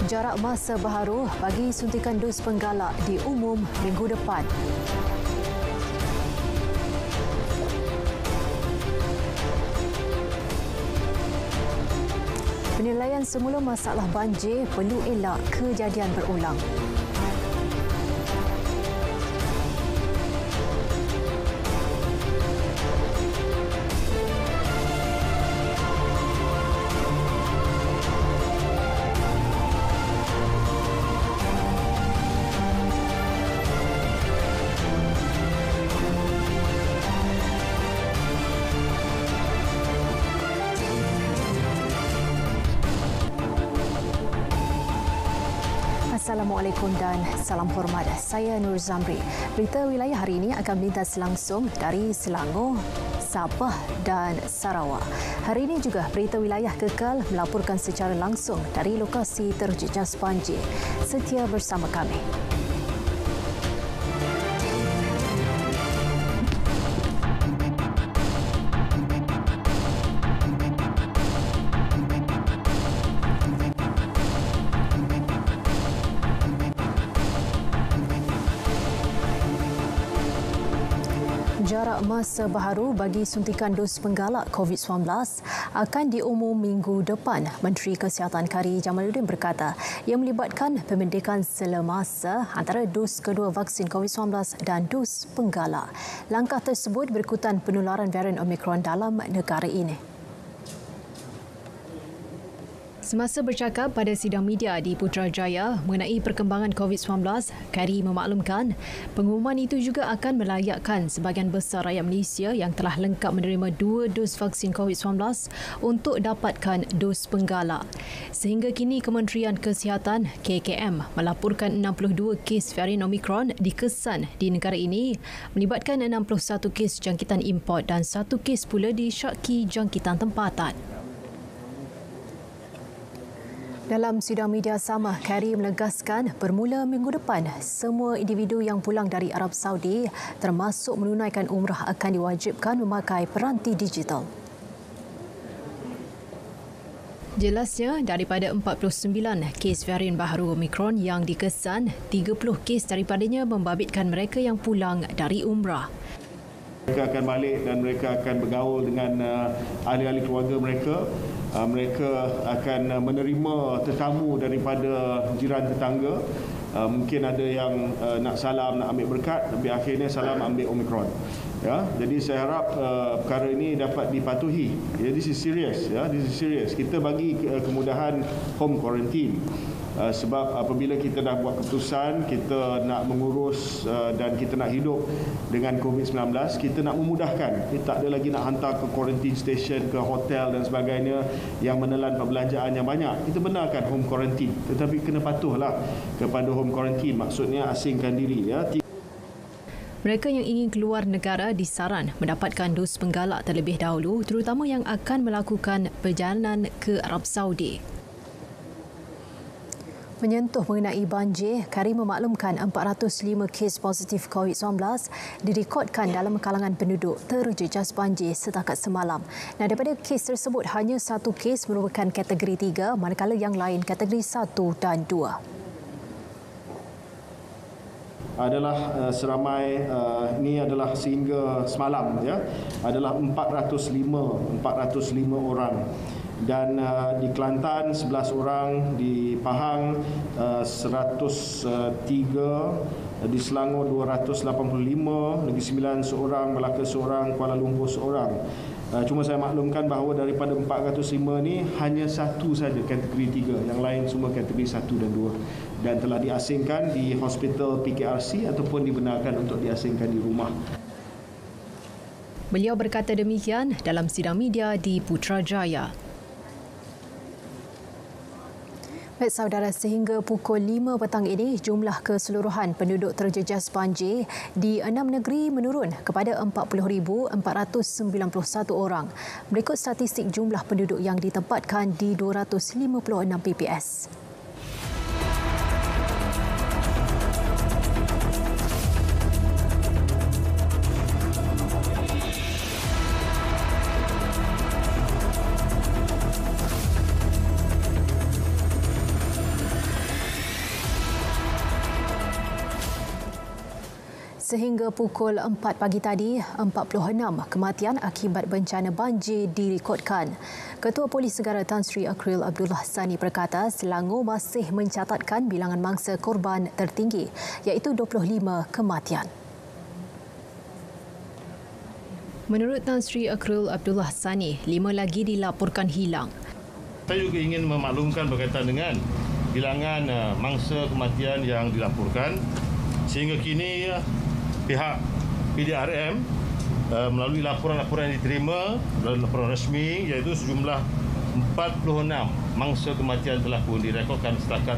Jarak masa baharu bagi suntikan dos penggalak diumum minggu depan. Penilaian semula masalah banjir perlu elak kejadian berulang. Assalamualaikum dan salam hormat. Saya Nur Zamri. Berita wilayah hari ini akan melintas langsung dari Selangor, Sabah dan Sarawak. Hari ini juga berita wilayah kekal melaporkan secara langsung dari lokasi terjejas banjir. Setia bersama kami. Jarak masa baharu bagi suntikan dos penggalak COVID-19 akan diumum minggu depan. Menteri Kesihatan Kari Jamaluddin berkata ia melibatkan pemendekan selemasa antara dos kedua vaksin COVID-19 dan dos penggalak. Langkah tersebut berikutan penularan varian Omicron dalam negara ini. Semasa bercakap pada sidang media di Putrajaya mengenai perkembangan COVID-19, Kari memaklumkan pengumuman itu juga akan melayakkan sebahagian besar rakyat Malaysia yang telah lengkap menerima 2 dos vaksin COVID-19 untuk dapatkan dos penggalak. Sehingga kini Kementerian Kesihatan KKM melaporkan 62 kes varian Omicron dikesan di negara ini melibatkan 61 kes jangkitan import dan 1 kes pula disyaki jangkitan tempatan. Dalam sidang media sama, Kari menegaskan bermula minggu depan, semua individu yang pulang dari Arab Saudi termasuk menunaikan umrah akan diwajibkan memakai peranti digital. Jelasnya, daripada 49 kes varian baharu Omicron yang dikesan, 30 kes daripadanya membabitkan mereka yang pulang dari umrah. Mereka akan balik dan mereka akan bergaul dengan ahli-ahli keluarga mereka. Mereka akan menerima tetamu daripada jiran tetangga. Mungkin ada yang nak salam, nak ambil berkat, tapi akhirnya salam ambil Omicron. Ya, jadi saya harap perkara ini dapat dipatuhi. Ya, this is serious. Ya, this is serious. Kita bagi kemudahan home quarantine. Sebab apabila kita dah buat keputusan, kita nak mengurus dan kita nak hidup dengan COVID-19, kita nak memudahkan. Kita tak ada lagi nak hantar ke quarantine station, ke hotel dan sebagainya yang menelan perbelanjaan yang banyak. Kita benarkan home quarantine, tetapi kena patuhlah kepada home quarantine. Maksudnya asingkan diri. Ya. Mereka yang ingin keluar negara disaran mendapatkan dos penggalak terlebih dahulu, terutama yang akan melakukan perjalanan ke Arab Saudi. Menyentuh mengenai banjir, Kari memaklumkan 405 kes positif COVID-19 direkodkan dalam kalangan penduduk terjejas banjir setakat semalam. Dan daripada kes tersebut, hanya 1 kes merupakan kategori 3, manakala yang lain kategori 1 dan 2. Adalah seramai ini adalah sehingga semalam ya adalah 405 orang. Dan di Kelantan 11 orang, di Pahang 103, di Selangor 285, Negeri Sembilan seorang, Melaka seorang, Kuala Lumpur seorang. Cuma saya maklumkan bahawa daripada 405 ni hanya 1 saja kategori 3, yang lain semua kategori 1 dan 2 dan telah diasingkan di hospital PKRC ataupun dibenarkan untuk diasingkan di rumah. Beliau berkata demikian dalam sidang media di Putrajaya. Baik saudara, sehingga pukul 5 petang ini, jumlah keseluruhan penduduk terjejas banjir di 6 negeri menurun kepada 40,491 orang. Berikut statistik jumlah penduduk yang ditempatkan di 256 PPS. Sehingga pukul 4 pagi tadi, 46 kematian akibat bencana banjir direkodkan. Ketua Polis Negara Tan Sri Akril Abdullah Sani berkata Selangor masih mencatatkan bilangan mangsa korban tertinggi iaitu 25 kematian. Menurut Tan Sri Akril Abdullah Sani, 5 lagi dilaporkan hilang. Saya juga ingin memaklumkan berkaitan dengan bilangan mangsa kematian yang dilaporkan. Sehingga kini pihak PDRM melalui laporan-laporan yang diterima dan laporan rasmi iaitu sejumlah 46 mangsa kematian telah pun direkodkan setakat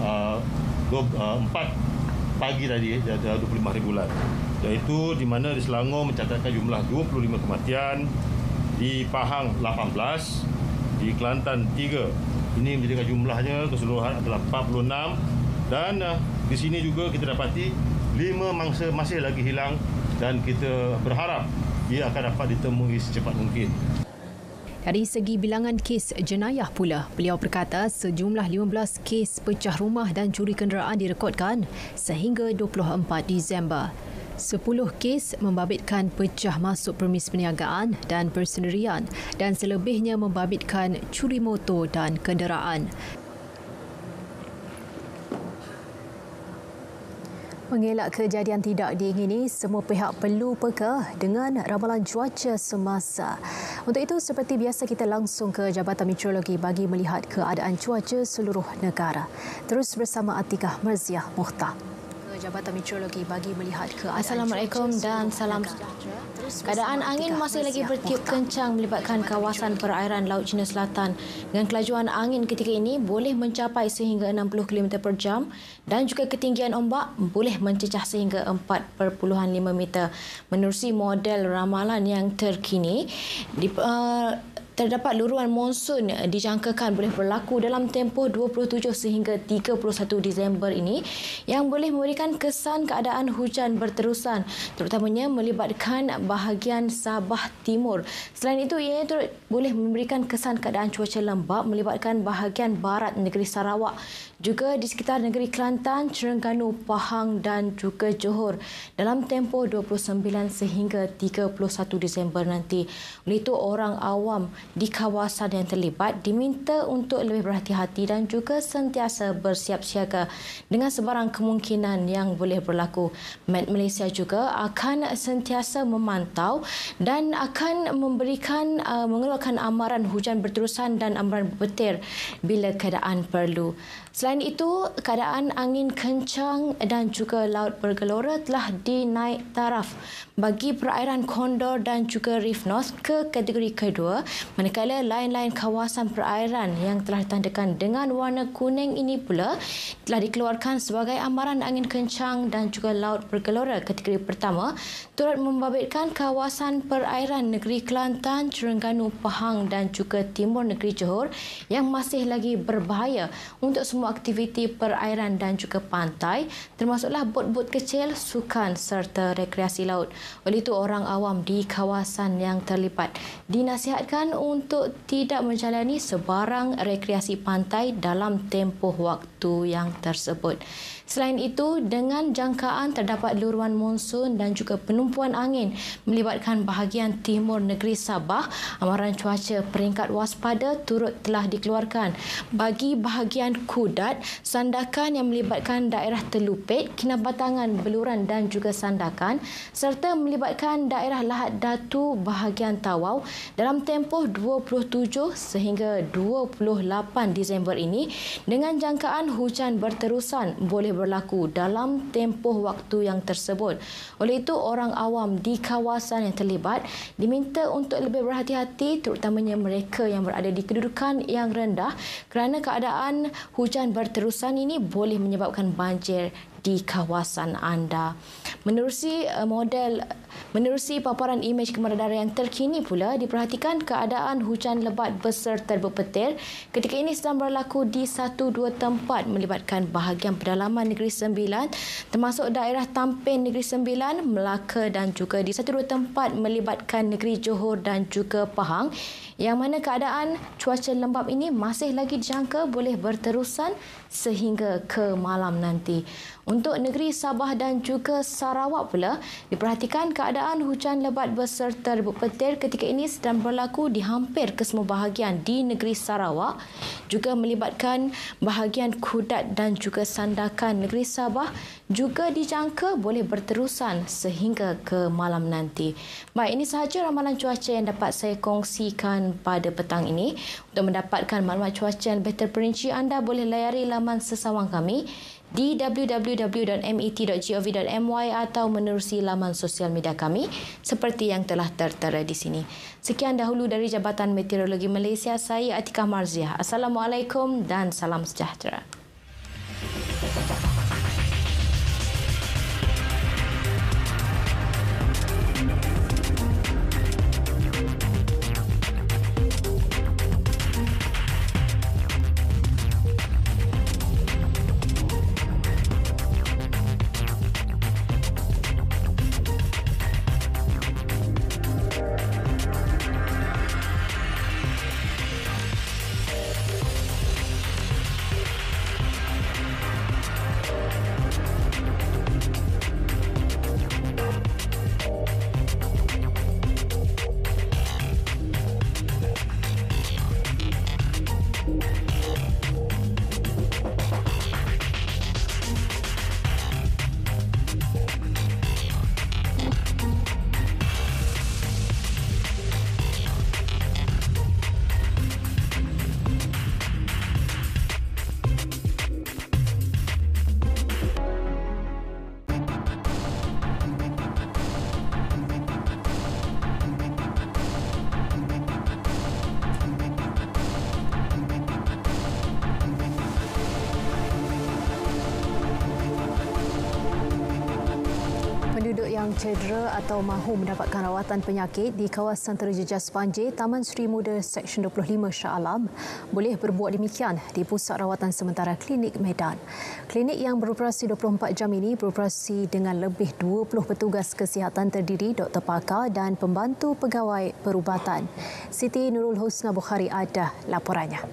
4 pagi tadi 25 hari bulan. Iaitu di mana di Selangor mencatatkan jumlah 25 kematian, di Pahang 18, di Kelantan 3. Ini menjadikan jumlahnya keseluruhan adalah 46 dan di sini juga kita dapati 5 mangsa masih lagi hilang dan kita berharap ia akan dapat ditemui secepat mungkin. Dari segi bilangan kes jenayah pula, beliau berkata sejumlah 15 kes pecah rumah dan curi kenderaan direkodkan sehingga 24 Disember. 10 kes membabitkan pecah masuk permis perniagaan dan persendirian dan selebihnya membabitkan curi motor dan kenderaan. Mengelak kejadian tidak diingini, semua pihak perlu peka dengan ramalan cuaca semasa. Untuk itu, seperti biasa kita langsung ke Jabatan Meteorologi bagi melihat keadaan cuaca seluruh negara. Terus bersama Atikah Merziah Mukhtar. Jabatan Meteorologi bagi melihat keadaan Assalamualaikum dan salam sejahtera. Keadaan angin masih lagi bertiup kencang melibatkan kawasan perairan Laut Cina Selatan dengan kelajuan angin ketika ini boleh mencapai sehingga 60 km per jam dan juga ketinggian ombak boleh mencecah sehingga 4.5 meter. Menerusi model ramalan yang terkini, terdapat luruan monsun dijangkakan boleh berlaku dalam tempoh 27 sehingga 31 Disember ini yang boleh memberikan kesan keadaan hujan berterusan terutamanya melibatkan bahagian Sabah Timur. Selain itu, ia turut boleh memberikan kesan keadaan cuaca lembap melibatkan bahagian barat negeri Sarawak, juga di sekitar negeri Kelantan, Terengganu, Pahang dan juga Johor dalam tempoh 29 sehingga 31 Disember nanti. Oleh itu, orang awam di kawasan yang terlibat diminta untuk lebih berhati-hati dan juga sentiasa bersiap siaga dengan sebarang kemungkinan yang boleh berlaku. Met Malaysia juga akan sentiasa memantau dan akan mengeluarkan amaran hujan berterusan dan amaran berpetir bila keadaan perlu. Selain itu, keadaan angin kencang dan juga laut bergelora telah dinaik taraf bagi perairan Condor dan juga Reef North ke kategori kedua, manakala lain-lain kawasan perairan yang telah ditandakan dengan warna kuning ini pula telah dikeluarkan sebagai amaran angin kencang dan juga laut bergelora kategori pertama, turut membabitkan kawasan perairan negeri Kelantan, Terengganu, Pahang dan juga timur negeri Johor yang masih lagi berbahaya untuk semua aktiviti perairan dan juga pantai, termasuklah bot-bot kecil, sukan serta rekreasi laut. Oleh itu, orang awam di kawasan yang terlibat dinasihatkan untuk tidak menjalani sebarang rekreasi pantai dalam tempoh waktu yang tersebut. Selain itu, dengan jangkaan terdapat luruan monsun dan juga penumpuan angin melibatkan bahagian timur negeri Sabah, amaran cuaca peringkat waspada turut telah dikeluarkan bagi bahagian Kudat, Sandakan yang melibatkan daerah Telupit, Kinabatangan, Beluran dan juga Sandakan serta melibatkan daerah Lahad Datu bahagian Tawau dalam tempoh 27 sehingga 28 Disember ini dengan jangkaan hujan berterusan boleh berlaku dalam tempoh waktu yang tersebut. Oleh itu, orang awam di kawasan yang terlibat diminta untuk lebih berhati-hati terutamanya mereka yang berada di kedudukan yang rendah kerana keadaan hujan berterusan ini boleh menyebabkan banjir di kawasan anda. Menerusi paparan imej kemaradaran yang terkini pula, diperhatikan keadaan hujan lebat beserta berpetir ketika ini sedang berlaku di 1-2 tempat melibatkan bahagian pedalaman Negeri Sembilan termasuk daerah Tampin Negeri Sembilan, Melaka dan juga di 1-2 tempat melibatkan negeri Johor dan juga Pahang yang mana keadaan cuaca lembap ini masih lagi dijangka boleh berterusan sehingga ke malam nanti. Untuk negeri Sabah dan juga Sarawak pula, diperhatikan keadaan hujan lebat beserta rebut petir ketika ini sedang berlaku di hampir kesemua bahagian di negeri Sarawak, juga melibatkan bahagian Kudat dan juga Sandakan negeri Sabah juga dijangka boleh berterusan sehingga ke malam nanti. Baik, ini sahaja ramalan cuaca yang dapat saya kongsikan pada petang ini. Untuk mendapatkan maklumat cuaca yang lebih terperinci, anda boleh layari laman sesawang kami di www.met.gov.my atau menerusi laman sosial media kami seperti yang telah tertera di sini. Sekian dahulu dari Jabatan Meteorologi Malaysia, saya Atikah Marziah. Assalamualaikum dan salam sejahtera. Penduduk yang cedera atau mahu mendapatkan rawatan penyakit di kawasan terjejas banjir Taman Sri Muda Seksyen 25 Shah Alam boleh berbuat demikian di Pusat Rawatan Sementara Klinik Medan. Klinik yang beroperasi 24 jam ini beroperasi dengan lebih 20 petugas kesihatan terdiri doktor pakar dan pembantu pegawai perubatan. Siti Nurul Husna Bukhari ada laporannya.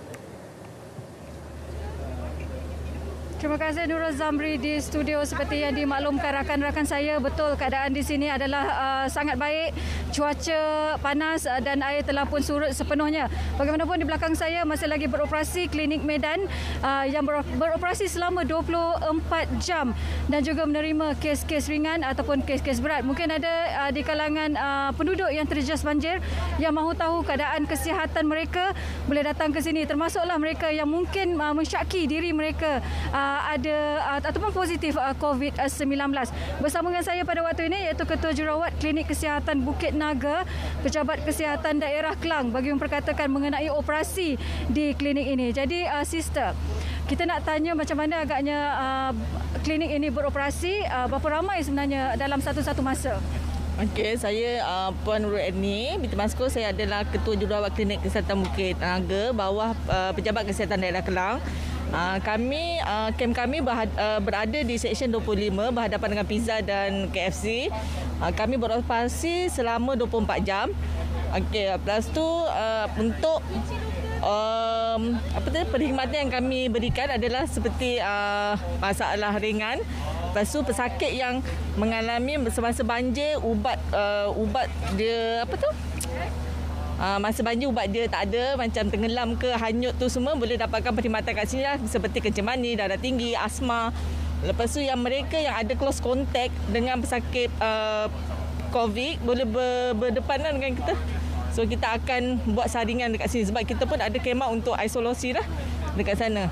Terima kasih Nurul Zamri di studio. Seperti yang dimaklumkan rakan-rakan saya, betul keadaan di sini adalah sangat baik. Cuaca panas dan air telah pun surut sepenuhnya. Bagaimanapun di belakang saya masih lagi beroperasi Klinik Medan yang beroperasi selama 24 jam dan juga menerima kes-kes ringan ataupun kes-kes berat. Mungkin ada di kalangan penduduk yang terjejas banjir yang mahu tahu keadaan kesihatan mereka, boleh datang ke sini, termasuklah mereka yang mungkin mensyaki diri mereka ada ataupun positif COVID-19. Bersama dengan saya pada waktu ini iaitu Ketua Jururawat Klinik Kesihatan Bukit Naga, Pejabat Kesihatan Daerah Klang bagi memperkatakan mengenai operasi di klinik ini. Jadi sister, kita nak tanya macam mana agaknya klinik ini beroperasi, berapa ramai sebenarnya dalam satu-satu masa? Okey, saya Puan Nurul Edni binti Masko. Saya adalah Ketua Jururawat Klinik Kesihatan Bukit Naga bawah Pejabat Kesihatan Daerah Kelang. Kem kami berada di Seksyen 25 berhadapan dengan Pizza dan KFC. Kami beroperasi selama 24 jam. Okey, lepas tu untuk perkhidmatan yang kami berikan adalah seperti masalah ringan. Lepas tu pesakit yang mengalami semasa banjir ubat dia masa banjir ubat dia tak ada, macam tenggelam ke hanyut tu semua boleh dapatkan perkhidmatan kat sini lah, seperti kencing manis, darah tinggi, asma. Lepas tu yang mereka yang ada close contact dengan pesakit COVID boleh berdepanan dengan kita. So kita akan buat saringan dekat sini sebab kita pun ada khemah untuk isolasi lah dekat sana.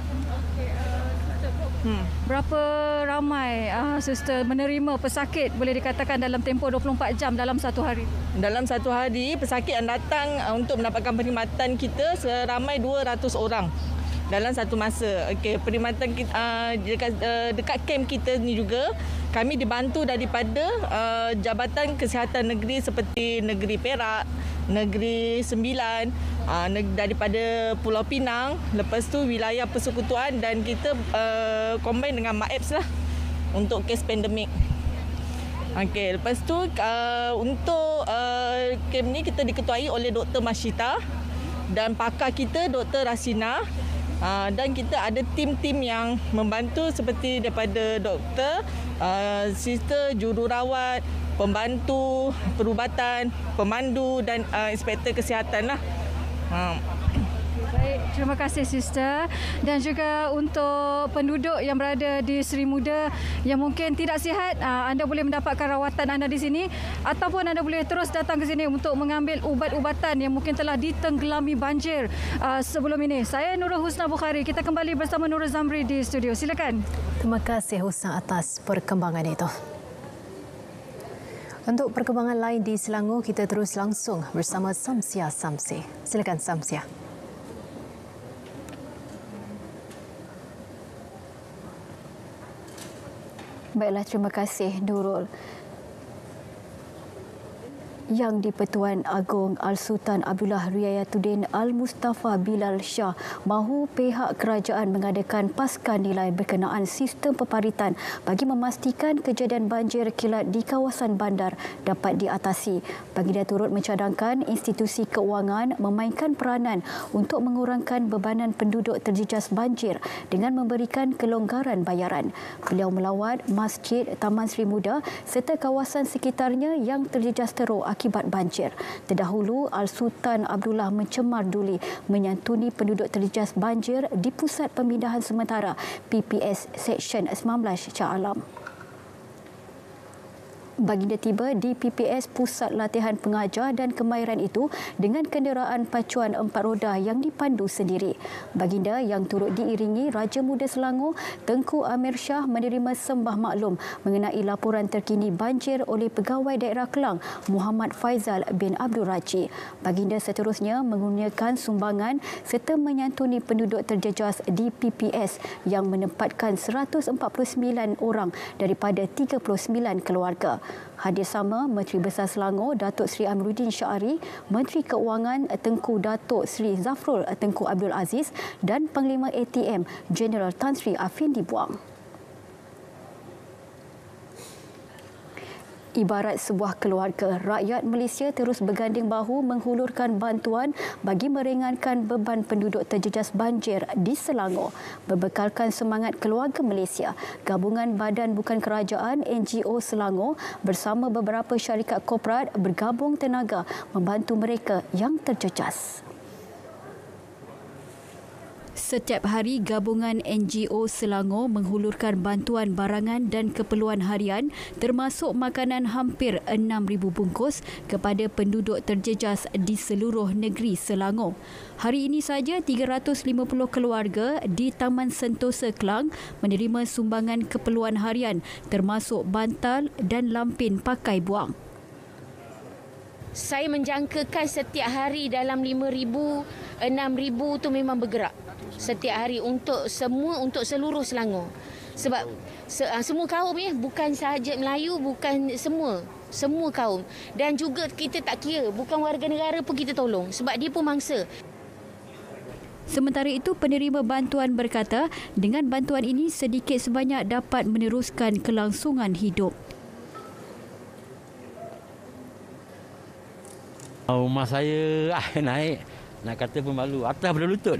Berapa ramai suster menerima pesakit boleh dikatakan dalam tempoh 24 jam dalam satu hari? Dalam satu hari pesakit yang datang untuk mendapatkan perkhidmatan kita seramai 200 orang dalam satu masa. Okey, perkhidmatan kita dekat kem kita ni juga kami dibantu daripada Jabatan Kesihatan Negeri seperti Negeri Perak, Negeri Sembilan, daripada Pulau Pinang, lepas tu wilayah persekutuan dan kita combine dengan MAEPS lah untuk kes pandemik. Okey, lepas tu untuk kem ni kita diketuai oleh Dr. Mashita dan pakar kita Dr. Rasina. Dan kita ada tim-tim yang membantu seperti daripada doktor, sister, jururawat, pembantu perubatan, pemandu dan inspektor kesihatan lah. Baik, terima kasih Sister. Dan juga untuk penduduk yang berada di Seri Muda yang mungkin tidak sihat, anda boleh mendapatkan rawatan anda di sini ataupun anda boleh terus datang ke sini untuk mengambil ubat-ubatan yang mungkin telah ditenggelami banjir sebelum ini. Saya Nurul Husna Bukhari. Kita kembali bersama Nurul Zamri di studio. Silakan. Terima kasih Husna atas perkembangan itu. Untuk perkembangan lain di Selangor, kita terus langsung bersama Samsia Samsi. Silakan Samsia. Baiklah, terima kasih Nurul. Yang di-Pertuan Agong Al-Sultan Abdullah Riayatuddin Al-Mustafa Bilal Shah mahu pihak kerajaan mengadakan pasca nilai berkenaan sistem peparitan bagi memastikan kejadian banjir kilat di kawasan bandar dapat diatasi. Baginda turut mencadangkan institusi keuangan memainkan peranan untuk mengurangkan bebanan penduduk terjejas banjir dengan memberikan kelonggaran bayaran. Beliau melawat Masjid Taman Seri Muda serta kawasan sekitarnya yang terjejas teruk akibat banjir. Terdahulu, Al-Sultan Abdullah mencemar duli menyantuni penduduk terjejas banjir di Pusat Pemindahan Sementara PPS Seksyen 19 Shah Alam. Baginda tiba di PPS Pusat Latihan Pengajar dan Kemahiran itu dengan kenderaan pacuan 4 roda yang dipandu sendiri. Baginda yang turut diiringi Raja Muda Selangor Tengku Amir Shah menerima sembah maklum mengenai laporan terkini banjir oleh Pegawai Daerah Kelang Muhammad Faizal bin Abdul Raji. Baginda seterusnya mengurniakan sumbangan serta menyantuni penduduk terjejas di PPS yang menempatkan 149 orang daripada 39 keluarga. Hadir sama Menteri Besar Selangor Datuk Seri Amiruddin Syari, Menteri Keuangan Tengku Datuk Seri Zafrul Tengku Abdul Aziz dan Panglima ATM Jeneral Tan Sri Afindi Buang. Ibarat sebuah keluarga, rakyat Malaysia terus berganding bahu menghulurkan bantuan bagi meringankan beban penduduk terjejas banjir di Selangor. Berbekalkan semangat keluarga Malaysia, Gabungan Badan Bukan Kerajaan NGO Selangor bersama beberapa syarikat korporat bergabung tenaga membantu mereka yang terjejas. Setiap hari, Gabungan NGO Selangor menghulurkan bantuan barangan dan keperluan harian termasuk makanan hampir 6,000 bungkus kepada penduduk terjejas di seluruh negeri Selangor. Hari ini saja 350 keluarga di Taman Sentosa Kelang menerima sumbangan keperluan harian termasuk bantal dan lampin pakai buang. Saya menjangkakan setiap hari dalam 5,000, 6,000 tu memang bergerak. Setiap hari untuk seluruh Selangor. Sebab semua kaum bukan sahaja Melayu, bukan semua kaum. Dan juga kita tak kira, bukan warga negara pun kita tolong sebab dia pun mangsa. Sementara itu, penerima bantuan berkata dengan bantuan ini sedikit sebanyak dapat meneruskan kelangsungan hidup. Rumah saya naik, nak kata pun malu, atas pada lutut.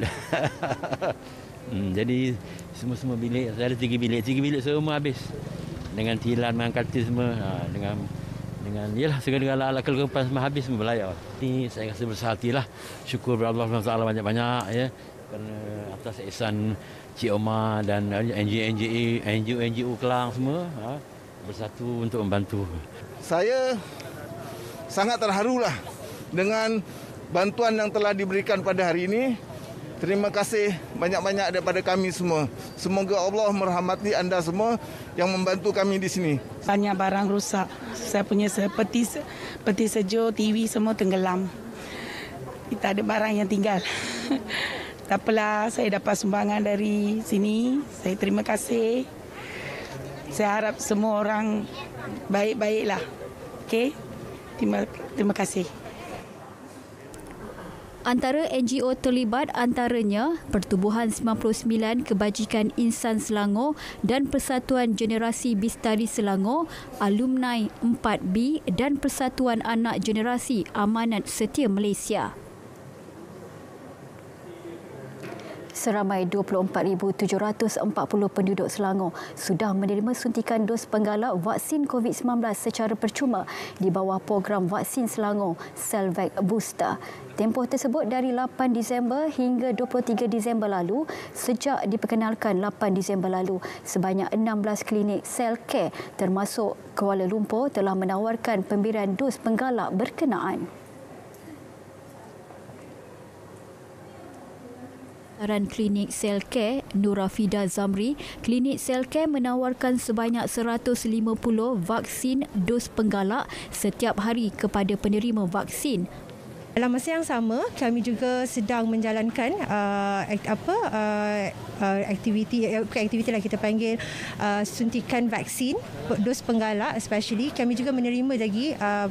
Jadi semua bilik, saya ada 3 bilik semua habis. Dengan tilam, dengan katil semua, dengan yalah segala alat kelengkapan semua habis, semua berlayar. Ini saya rasa besar hatilah. Syukur kepada Allah SWT banyak-banyak ya. Kerana atas ihsan Cik Omar dan NGO Kelang semua bersatu untuk membantu. Saya sangat terharulah dengan bantuan yang telah diberikan pada hari ini. Terima kasih banyak-banyak daripada kami semua. Semoga Allah merahmati anda semua yang membantu kami di sini. Banyak barang rosak. Saya punya peti sejuk, TV semua tenggelam. Kita ada barang yang tinggal. Tak apalah, saya dapat sumbangan dari sini. Saya terima kasih. Saya harap semua orang baik-baiklah. Okey? Terima kasih. Antara NGO terlibat antaranya Pertubuhan 99 Kebajikan Insan Selangor dan Persatuan Generasi Bistari Selangor, Alumni 4B dan Persatuan Anak Generasi Amanat Setia Malaysia. Seramai 24,740 penduduk Selangor sudah menerima suntikan dos penggalak vaksin COVID-19 secara percuma di bawah program vaksin Selangor Selvac Booster. Tempoh tersebut dari 8 Disember hingga 23 Disember lalu. Sejak diperkenalkan 8 Disember lalu, sebanyak 16 klinik Selcare termasuk Kuala Lumpur telah menawarkan pemberian dos penggalak berkenaan. Klinik Selcare Nurafida Zamri, klinik Selcare menawarkan sebanyak 150 vaksin dos penggalak setiap hari kepada penerima vaksin. Dalam masa yang sama, kami juga sedang menjalankan aktiviti lah kita panggil suntikan vaksin dos penggalak, especially kami juga menerima lagi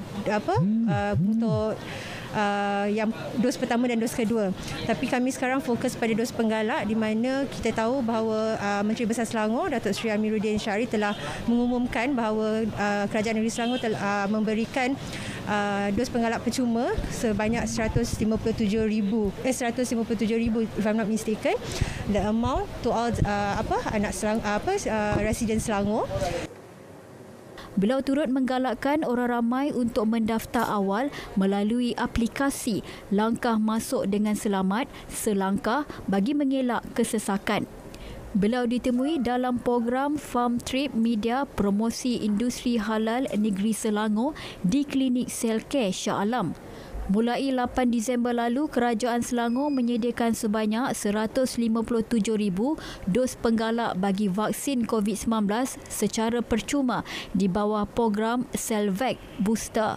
untuk yang dos pertama dan dos kedua. Tapi kami sekarang fokus pada dos penggalak, di mana kita tahu bahawa Menteri Besar Selangor Datuk Seri Amiruddin Syarif telah mengumumkan bahawa Kerajaan Negeri Selangor telah memberikan dos penggalak percuma sebanyak 157,000 if I'm not mistaken, the amount to all resident Selangor. Beliau turut menggalakkan orang ramai untuk mendaftar awal melalui aplikasi Langkah Masuk dengan Selamat selangkah bagi mengelak kesesakan. Beliau ditemui dalam program Farm Trip Media Promosi Industri Halal Negeri Selangor di klinik Selcare Shah Alam. Mulai 8 Disember lalu, Kerajaan Selangor menyediakan sebanyak 157,000 dos penggalak bagi vaksin COVID-19 secara percuma di bawah program Selvac Booster.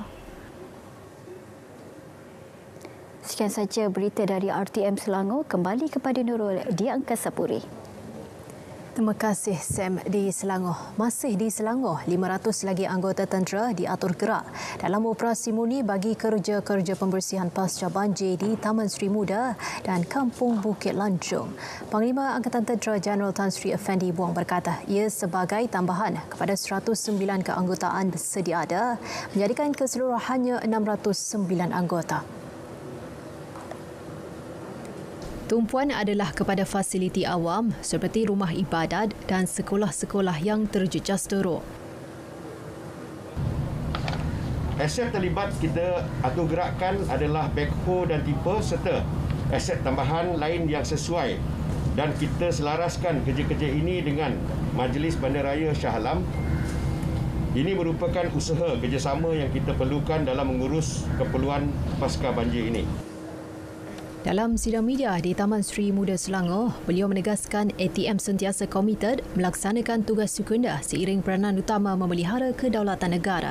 Sekian saja berita dari RTM Selangor. Kembali kepada Nurul di Angkasa Puri. Terima kasih Sam di Selangor. Masih di Selangor, 500 lagi anggota tentera diatur gerak dalam operasi murni bagi kerja-kerja pembersihan pasca banjir di Taman Sri Muda dan Kampung Bukit Lancung. Panglima Angkatan Tentera Jeneral Tan Sri Effendi Buang berkata ia sebagai tambahan kepada 109 keanggotaan sedia ada, menjadikan keseluruhannya 609 anggota. Tumpuan adalah kepada fasiliti awam seperti rumah ibadat dan sekolah-sekolah yang terjejas teruk. Aset terlibat kita atur gerakkan adalah backhoe dan tipper serta aset tambahan lain yang sesuai, dan kita selaraskan kerja-kerja ini dengan Majlis Bandaraya Shah Alam. Ini merupakan usaha kerjasama yang kita perlukan dalam mengurus keperluan pasca banjir ini. Dalam sidang media di Taman Sri Muda Selangor, beliau menegaskan ATM sentiasa komited melaksanakan tugas sekunda seiring peranan utama memelihara kedaulatan negara.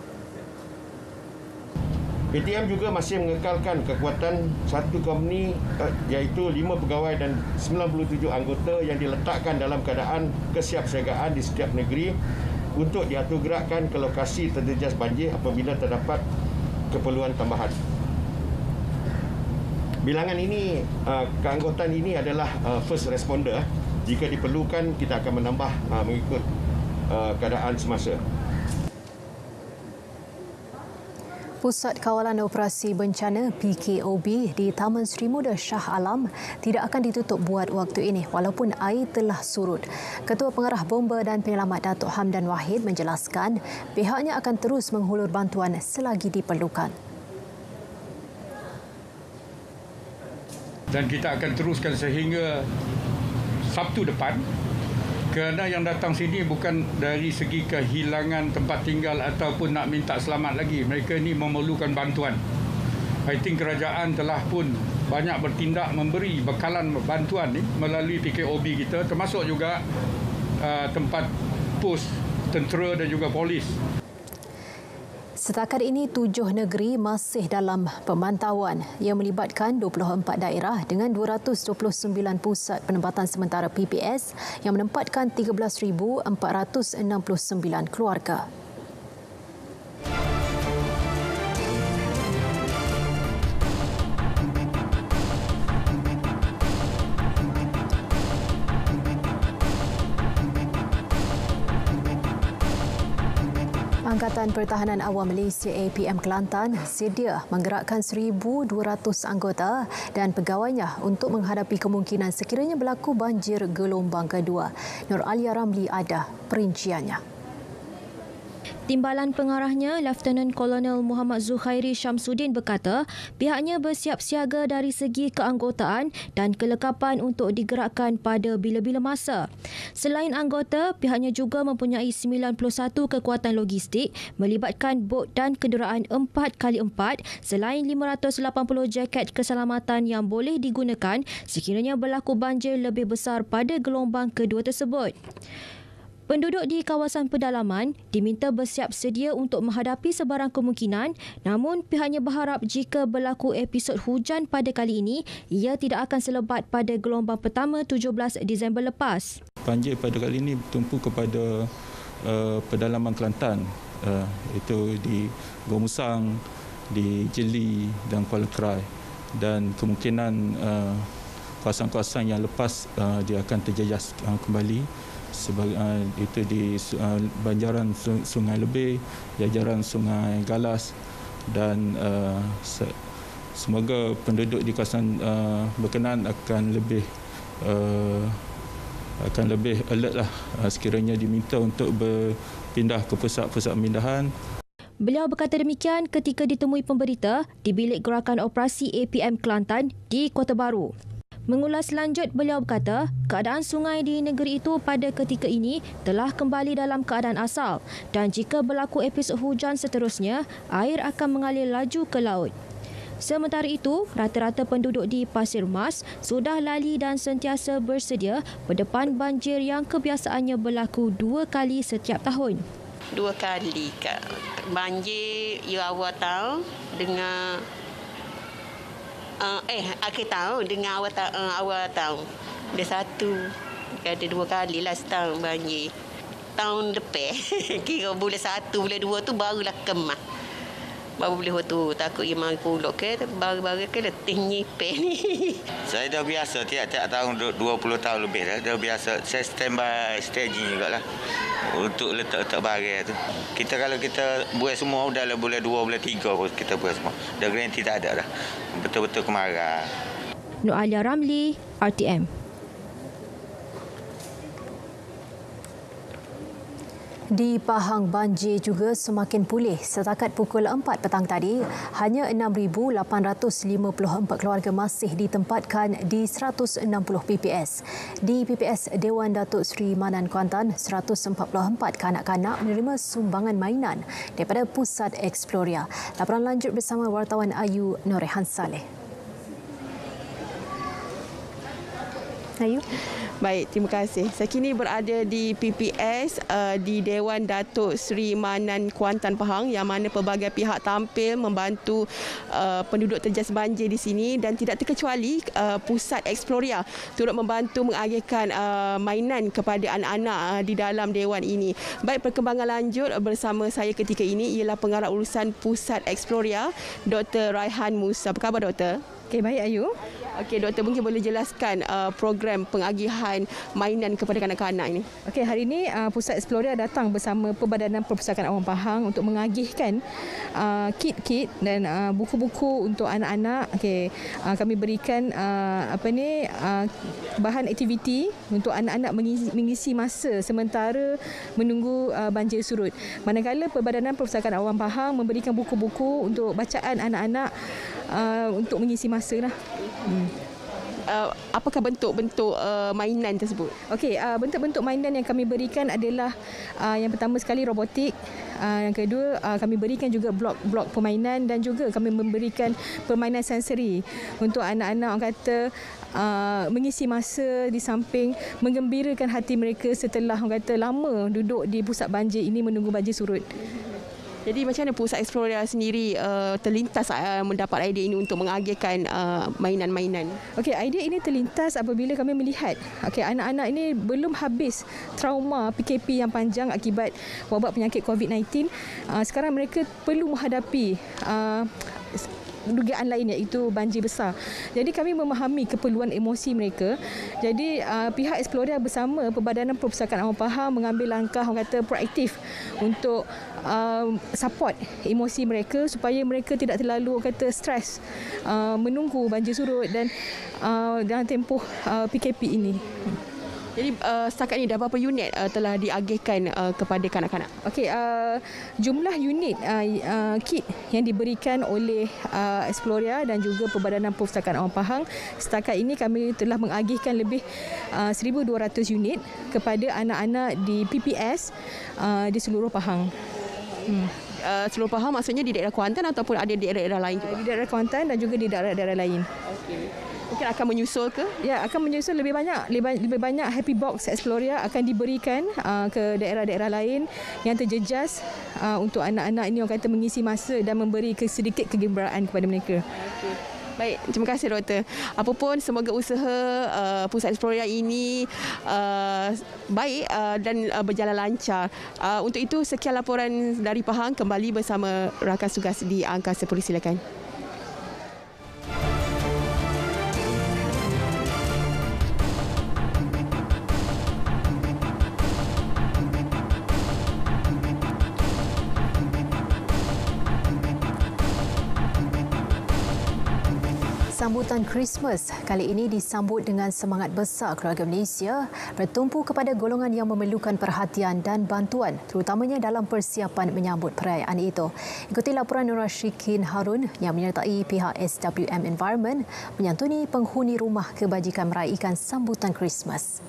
ATM juga masih mengekalkan kekuatan satu company iaitu 5 pegawai dan 97 anggota yang diletakkan dalam keadaan kesiapsiagaan di setiap negeri untuk diatur gerakkan ke lokasi terjejas banjir apabila terdapat keperluan tambahan. Bilangan ini, keanggotaan ini adalah first responder. Jika diperlukan, kita akan menambah mengikut keadaan semasa. Pusat Kawalan Operasi Bencana PKOB di Taman Sri Muda Shah Alam tidak akan ditutup buat waktu ini walaupun air telah surut. Ketua Pengarah Bomba dan Penyelamat Datuk Hamdan Wahid menjelaskan pihaknya akan terus menghulur bantuan selagi diperlukan. Dan kita akan teruskan sehingga Sabtu depan, kerana yang datang sini bukan dari segi kehilangan tempat tinggal ataupun nak minta selamat lagi. Mereka ini memerlukan bantuan. I think kerajaan telah pun banyak bertindak memberi bekalan bantuan ni melalui PKOB kita, termasuk juga tempat pos tentera dan juga polis. Setakat ini 7 negeri masih dalam pemantauan yang melibatkan 24 daerah dengan 229 pusat penempatan sementara PPS yang menempatkan 13,469 keluarga. Pakatan Pertahanan Awam Malaysia APM Kelantan sedia menggerakkan 1,200 anggota dan pegawainya untuk menghadapi kemungkinan sekiranya berlaku banjir gelombang kedua. Nur Alia Ramli ada perinciannya. Timbalan pengarahnya, Lieutenant Kolonel Muhammad Zuhairi Syamsuddin berkata pihaknya bersiap siaga dari segi keanggotaan dan kelengkapan untuk digerakkan pada bila-bila masa. Selain anggota, pihaknya juga mempunyai 91 kekuatan logistik melibatkan bot dan kenderaan 4x4 selain 580 jaket keselamatan yang boleh digunakan sekiranya berlaku banjir lebih besar pada gelombang kedua tersebut. Penduduk di kawasan pedalaman diminta bersiap sedia untuk menghadapi sebarang kemungkinan, namun pihaknya berharap jika berlaku episod hujan pada kali ini, ia tidak akan selebat pada gelombang pertama 17 Disember lepas. Banjir pada kali ini bertumpu kepada pedalaman Kelantan, itu di Gomusang, di Jeli dan Kuala Krai, dan kemungkinan kawasan-kawasan yang lepas dia akan terjejas kembali. Itu di banjaran Sungai Lebih, jajaran Sungai Galas, dan semoga penduduk di kawasan berkenaan akan lebih alert lah sekiranya diminta untuk berpindah ke pusat-pusat pemindahan. Beliau berkata demikian ketika ditemui pemberita di bilik gerakan operasi APM Kelantan di Kota Baru. Mengulas lanjut, beliau berkata keadaan sungai di negeri itu pada ketika ini telah kembali dalam keadaan asal dan jika berlaku episod hujan seterusnya, air akan mengalir laju ke laut. Sementara itu, rata-rata penduduk di Pasir Mas sudah lali dan sentiasa bersedia berdepan banjir yang kebiasaannya berlaku 2 kali setiap tahun. 2 kali, Kak. Banjir awal tahun dengan akhir tahun dengan awal tahun. Ada 2 kali lah setahun banjir. Tahun depan, kira bulan 1, bulan 2 tu barulah kemas. Baru boleh tu takut ia mari pulak ke, baru-baru ke letih nyipeh ni. Saya dah biasa tiap-tiap tahun 20 tahun lebih dah biasa. Saya standby staging jugalah untuk letak barang tu. Kalau kita buat semua dalam bulan 2, bulan 3 pun kita buat semua. Dah garanti tak ada dah. Betul-betul kemarau. Nur Alia Ramli, RTM. Di Pahang, banjir juga semakin pulih. Setakat pukul 4 petang tadi, hanya 6,854 keluarga masih ditempatkan di 160 PPS. Di PPS Dewan Datuk Seri Manan Kuantan, 144 kanak-kanak menerima sumbangan mainan daripada Pusat Exploria. Laporan lanjut bersama wartawan Ayu Norehan Saleh. Ayu. Baik, terima kasih. Saya kini berada di PPS di Dewan Datuk Seri Manan Kuantan Pahang yang mana pelbagai pihak tampil membantu penduduk terjejas banjir di sini dan tidak terkecuali Pusat Exploria turut membantu mengagihkan mainan kepada anak-anak di dalam dewan ini. Baik, perkembangan lanjut bersama saya ketika ini ialah pengarah urusan Pusat Exploria, Dr. Raihan Musa. Apa khabar, Doktor? Okey, baik Ayu. Okey, Doktor, mungkin boleh jelaskan program pengagihan mainan kepada kanak-kanak ini. Okey, hari ini Pusat Exploria datang bersama Perbadanan Perpustakaan Awam Pahang untuk mengagihkan kit-kit dan buku-buku untuk anak-anak. Okey, kami berikan bahan aktiviti untuk anak-anak mengisi masa sementara menunggu banjir surut. Manakala Perbadanan Perpustakaan Awam Pahang memberikan buku-buku untuk bacaan anak-anak untuk mengisi masa lah. Apakah bentuk-bentuk mainan tersebut? Okey, bentuk-bentuk mainan yang kami berikan adalah yang pertama sekali robotik, yang kedua kami berikan juga blok-blok permainan dan juga kami memberikan permainan sensori untuk anak-anak orang kata mengisi masa di samping menggembirakan hati mereka setelah orang kata lama duduk di pusat banjir ini menunggu banjir surut. Jadi macam mana Pusat Exploria sendiri terlintas mendapat idea ini untuk mengagihkan mainan-mainan? Okey, idea ini terlintas apabila kami melihat anak-anak ini belum habis trauma PKP yang panjang akibat wabak penyakit COVID-19. Sekarang mereka perlu menghadapi dugaan lain iaitu banjir besar. Jadi kami memahami keperluan emosi mereka. Jadi pihak Exploria bersama Perbadanan Perpustakaan Awam Pahang mengambil langkah orang kata proaktif untuk support emosi mereka supaya mereka tidak terlalu orang kata stres menunggu banjir surut dan dalam tempoh PKP ini. Jadi setakat ini dah berapa unit telah diagihkan kepada kanak-kanak? Okey, jumlah unit kit yang diberikan oleh Exploria dan juga Perbadanan Perpustakaan Awam Pahang, setakat ini kami telah mengagihkan lebih 1,200 unit kepada anak-anak di PPS di seluruh Pahang. Seluruh Pahang maksudnya di daerah Kuantan ataupun ada di daerah-daerah lain juga? Di daerah Kuantan dan juga di daerah-daerah lain. Okey. Mungkin akan menyusul ke? Ya, akan menyusul lebih banyak Happy Box Exploria akan diberikan ke daerah-daerah lain yang terjejas untuk anak-anak ini orang kata mengisi masa dan memberi sedikit kegembiraan kepada mereka. Okay. Baik, terima kasih Doktor. Apapun semoga usaha Pusat Exploria ini baik dan berjalan lancar. Untuk itu sekian laporan dari Pahang, kembali bersama rakan tugas di Angkasa Puri, silakan. Sambutan Christmas kali ini disambut dengan semangat besar keluarga Malaysia bertumpu kepada golongan yang memerlukan perhatian dan bantuan terutamanya dalam persiapan menyambut perayaan itu. Ikuti laporan Nur Syikin Harun yang menyertai pihak SWM Environment menyantuni penghuni rumah kebajikan meraihkan sambutan Christmas.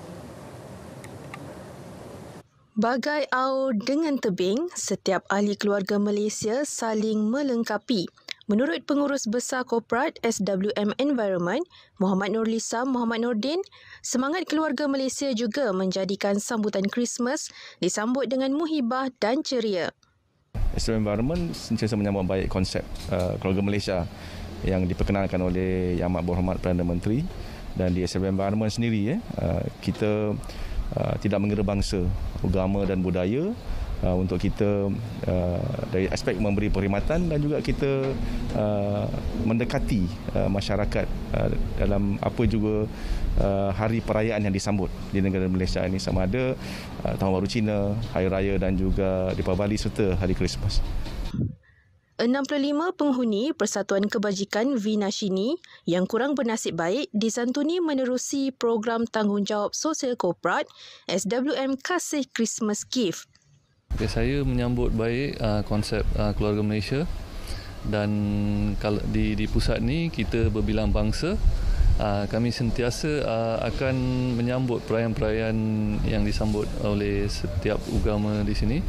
Bagai aur dengan tebing, setiap ahli keluarga Malaysia saling melengkapi. Menurut Pengurus Besar Korporat SWM Environment, Muhammad Nurlisa Muhammad Nordin, semangat keluarga Malaysia juga menjadikan sambutan Christmas disambut dengan muhibah dan ceria. SWM Environment sentiasa menyambut baik konsep keluarga Malaysia yang diperkenalkan oleh Yang Amat Berhormat Perdana Menteri, dan di SWM Environment sendiri kita tidak mengira bangsa, agama dan budaya. Untuk kita dari aspek memberi perkhidmatan dan juga kita mendekati masyarakat dalam apa juga hari perayaan yang disambut di negara Malaysia ini, sama ada Tahun Baru Cina, Hari Raya dan juga Deepavali serta Hari Krismas. 65 penghuni Persatuan Kebajikan Vinashini yang kurang bernasib baik disantuni menerusi program tanggungjawab sosial korporat SWM Kasih Christmas Gift. Okay, saya menyambut baik konsep keluarga Malaysia, dan kalau di pusat ni kita berbilang bangsa, kami sentiasa akan menyambut perayaan-perayaan yang disambut oleh setiap agama di sini.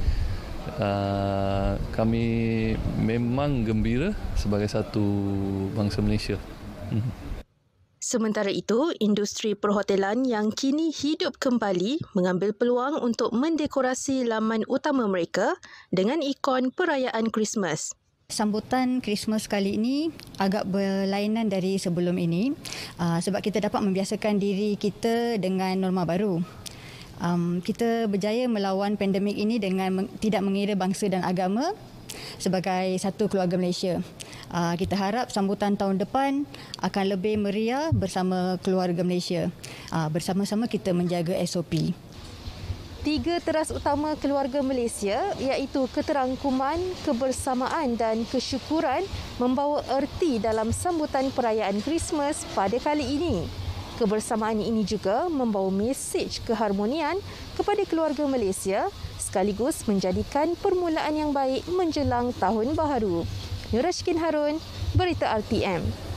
Kami memang gembira sebagai satu bangsa Malaysia. Sementara itu, industri perhotelan yang kini hidup kembali mengambil peluang untuk mendekorasi laman utama mereka dengan ikon perayaan Christmas. Sambutan Christmas kali ini agak berlainan dari sebelum ini sebab kita dapat membiasakan diri kita dengan norma baru. Kita berjaya melawan pandemik ini dengan tidak mengira bangsa dan agama sebagai satu keluarga Malaysia. Kita harap sambutan tahun depan akan lebih meriah bersama keluarga Malaysia. Bersama-sama kita menjaga SOP. 3 teras utama keluarga Malaysia iaitu keterangkuman, kebersamaan dan kesyukuran membawa erti dalam sambutan perayaan Christmas pada kali ini. Kebersamaan ini juga membawa mesej keharmonian kepada keluarga Malaysia sekaligus menjadikan permulaan yang baik menjelang Tahun Baharu. Nur Syikin Harun, Berita RTM.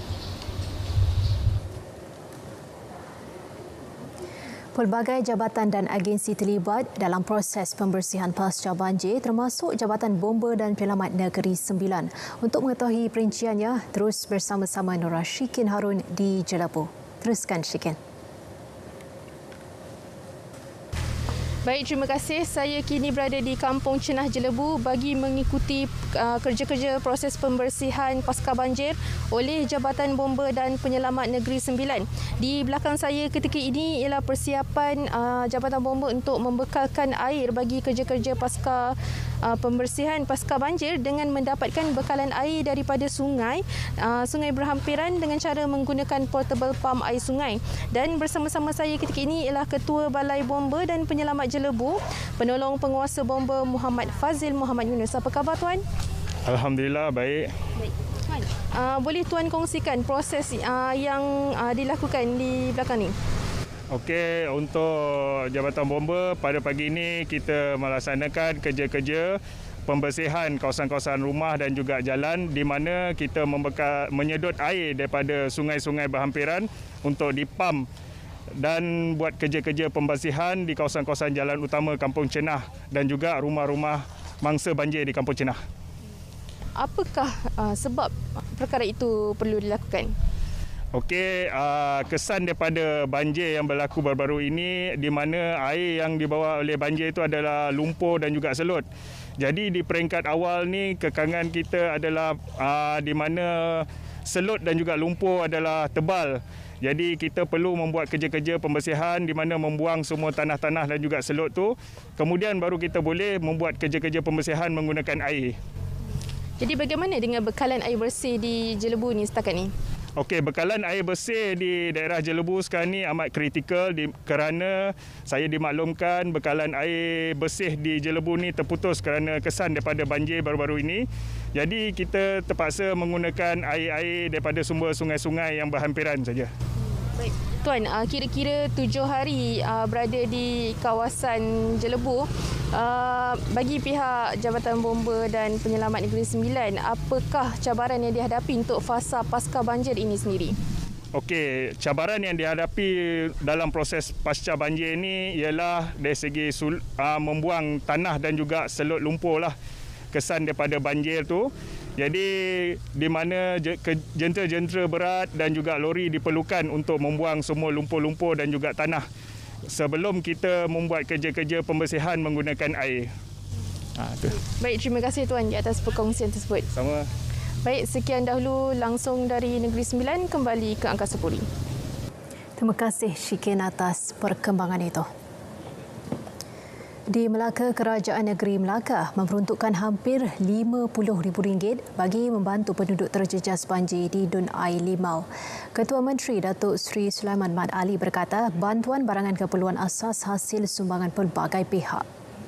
Pelbagai jabatan dan agensi terlibat dalam proses pembersihan pasca banjir termasuk Jabatan Bomba dan Penyelamat Negeri 9. Untuk mengetahui perinciannya, terus bersama-sama Nur Syikin Harun di Jelebu. Teruskan Syikin. Baik, terima kasih. Saya kini berada di Kampung Cenah Jelebu bagi mengikuti kerja-kerja proses pembersihan pasca banjir oleh Jabatan Bomba dan Penyelamat Negeri Sembilan. Di belakang saya ketika ini ialah persiapan Jabatan Bomba untuk membekalkan air bagi kerja-kerja pasca pembersihan pasca banjir dengan mendapatkan bekalan air daripada sungai berhampiran dengan cara menggunakan portable pump air sungai. Dan bersama-sama saya ketika ini ialah Ketua Balai Bomba dan Penyelamat Jelebu, Penolong Penguasa Bomba Muhammad Fazil Muhammad Yunus. Apa khabar Tuan? Alhamdulillah, baik. Tuan, boleh Tuan kongsikan proses yang dilakukan di belakang ni? Okey, untuk Jabatan Bomba pada pagi ini kita melaksanakan kerja-kerja pembersihan kawasan-kawasan rumah dan juga jalan di mana kita menyedot air daripada sungai-sungai berhampiran untuk dipam dan buat kerja-kerja pembersihan di kawasan-kawasan jalan utama Kampung Cenah dan juga rumah-rumah mangsa banjir di Kampung Cenah. Apakah sebab perkara itu perlu dilakukan? Okey, kesan daripada banjir yang berlaku baru-baru ini di mana air yang dibawa oleh banjir itu adalah lumpur dan juga selut. Jadi di peringkat awal ni kekangan kita adalah di mana selut dan juga lumpur adalah tebal. Jadi kita perlu membuat kerja-kerja pembersihan di mana membuang semua tanah-tanah dan juga selut tu. Kemudian baru kita boleh membuat kerja-kerja pembersihan menggunakan air. Jadi bagaimana dengan bekalan air bersih di Jelebu ni setakat ni? Okey, bekalan air bersih di daerah Jelebu sekarang ni amat kritikal kerana saya dimaklumkan bekalan air bersih di Jelebu ni terputus kerana kesan daripada banjir baru-baru ini. Jadi kita terpaksa menggunakan air-air daripada sumber sungai-sungai yang berhampiran saja. Baik. Tuan, kira-kira 7 hari berada di kawasan Jelebu, bagi pihak Jabatan Bomba dan Penyelamat Negeri Sembilan, apakah cabaran yang dihadapi untuk fasa pasca banjir ini sendiri? Okey, cabaran yang dihadapi dalam proses pasca banjir ini ialah dari segi membuang tanah dan juga selut lumpur lah kesan daripada banjir tu. Jadi di mana jentera-jentera berat dan juga lori diperlukan untuk membuang semua lumpur-lumpur dan juga tanah sebelum kita membuat kerja-kerja pembersihan menggunakan air. Baik, terima kasih Tuan di atas perkongsian tersebut. Sama. Baik, sekian dahulu langsung dari Negeri Sembilan, kembali ke Angkasa Puri. Terima kasih Syikin atas perkembangan itu. Di Melaka, Kerajaan Negeri Melaka memperuntukkan hampir RM50,000 bagi membantu penduduk terjejas banjir di Dun Ai Limau. Ketua Menteri Datuk Seri Sulaiman Mat Ali berkata bantuan barangan keperluan asas hasil sumbangan pelbagai pihak.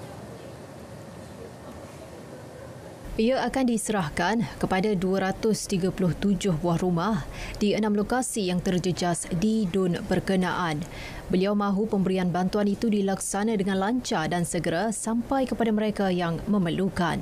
Ia akan diserahkan kepada 237 buah rumah di 6 lokasi yang terjejas di Dun berkenaan. Beliau mahu pemberian bantuan itu dilaksana dengan lancar dan segera sampai kepada mereka yang memerlukan.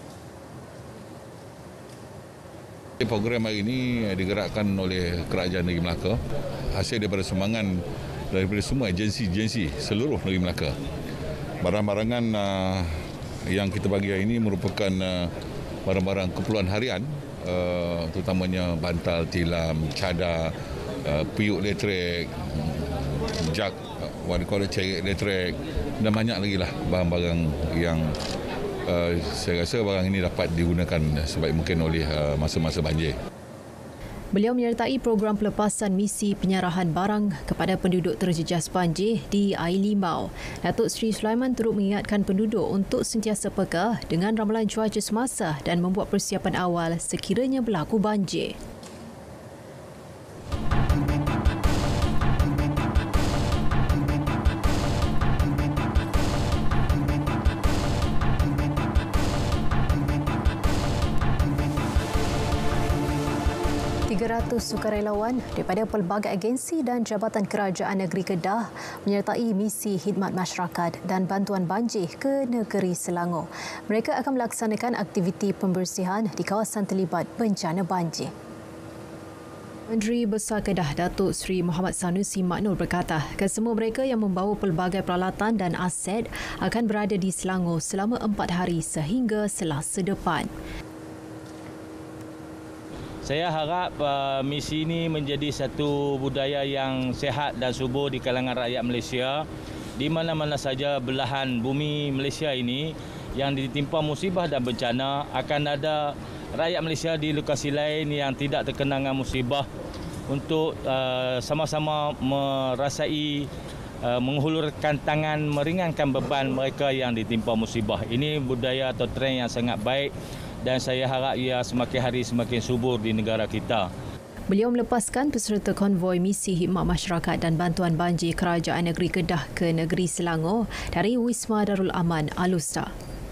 Program hari ini digerakkan oleh Kerajaan Negeri Melaka hasil daripada sumbangan daripada semua agensi-agensi seluruh Negeri Melaka. Barang-barangan yang kita bagi hari ini merupakan barang-barang keperluan harian, terutamanya bantal, tilam, cadar, piuk elektrik, jak, cerik elektrik dan banyak lagi lah barang-barang yang saya rasa barang ini dapat digunakan sebaik mungkin oleh masa-masa banjir. Beliau menyertai program pelepasan misi penyerahan barang kepada penduduk terjejas banjir di Ai Limau. Datuk Seri Sulaiman turut mengingatkan penduduk untuk sentiasa peka dengan ramalan cuaca semasa dan membuat persiapan awal sekiranya berlaku banjir. Sukarelawan daripada pelbagai agensi dan Jabatan Kerajaan Negeri Kedah menyertai misi khidmat masyarakat dan bantuan banjir ke negeri Selangor. Mereka akan melaksanakan aktiviti pembersihan di kawasan terlibat bencana banjir. Menteri Besar Kedah Datuk Seri Muhammad Sanusi Maknur berkata, kesemua mereka yang membawa pelbagai peralatan dan aset akan berada di Selangor selama 4 hari sehingga Selasa depan. Saya harap misi ini menjadi satu budaya yang sehat dan subur di kalangan rakyat Malaysia di mana-mana saja belahan bumi Malaysia ini yang ditimpa musibah dan bencana, akan ada rakyat Malaysia di lokasi lain yang tidak terkena dengan musibah untuk sama-sama merasai menghulurkan tangan meringankan beban mereka yang ditimpa musibah. Ini budaya atau trend yang sangat baik dan saya harap ia semakin hari semakin subur di negara kita. Beliau melepaskan peserta konvoi misi khidmat masyarakat dan bantuan banjir Kerajaan Negeri Kedah ke Negeri Selangor dari Wisma Darul Aman Alustar.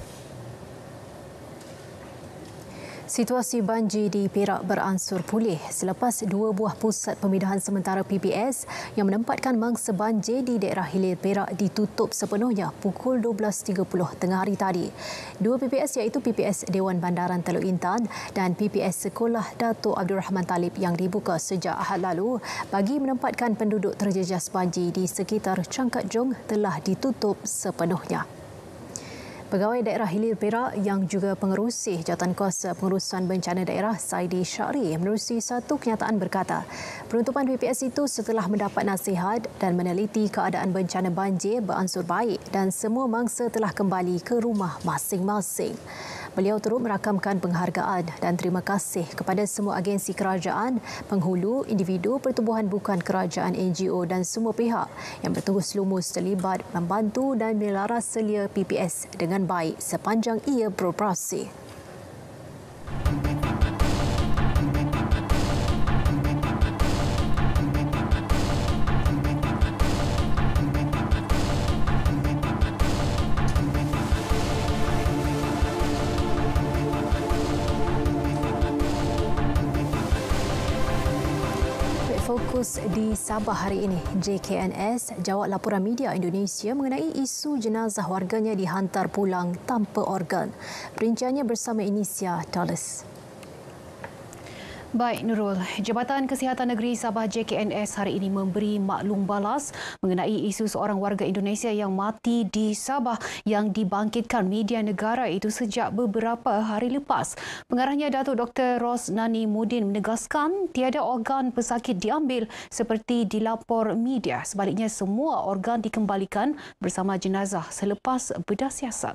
Situasi banjir di Perak beransur pulih selepas 2 buah pusat pemindahan sementara PPS yang menempatkan mangsa banjir di daerah hilir Perak ditutup sepenuhnya pukul 12.30 tengah hari tadi. 2 PPS iaitu PPS Dewan Bandaran Teluk Intan dan PPS Sekolah Datuk Abdul Rahman Talib yang dibuka sejak Ahad lalu bagi menempatkan penduduk terjejas banjir di sekitar Cangkat Jong telah ditutup sepenuhnya. Pegawai Daerah Hilir Perak yang juga pengerusi Jawatankuasa Pengurusan Bencana Daerah Saidi Syari menerusi satu kenyataan berkata, penutupan PPS itu setelah mendapat nasihat dan meneliti keadaan bencana banjir beransur baik dan semua mangsa telah kembali ke rumah masing-masing. Beliau turut merakamkan penghargaan dan terima kasih kepada semua agensi kerajaan, penghulu, individu, pertubuhan bukan kerajaan, NGO dan semua pihak yang bertunggus lumus terlibat membantu dan melaras selia PPS dengan baik sepanjang ia beroperasi. Fokus di Sabah hari ini, JKNS jawab laporan media Indonesia mengenai isu jenazah warganya dihantar pulang tanpa organ. Perinciannya bersama Inisia Dallas. Baik Nurul, Jabatan Kesihatan Negeri Sabah JKNS hari ini memberi maklum balas mengenai isu seorang warga Indonesia yang mati di Sabah yang dibangkitkan media negara itu sejak beberapa hari lepas. Pengarahnya Datuk Dr. Rosnani Mudin menegaskan tiada organ pesakit diambil seperti dilapor media. Sebaliknya semua organ dikembalikan bersama jenazah selepas bedah siasat.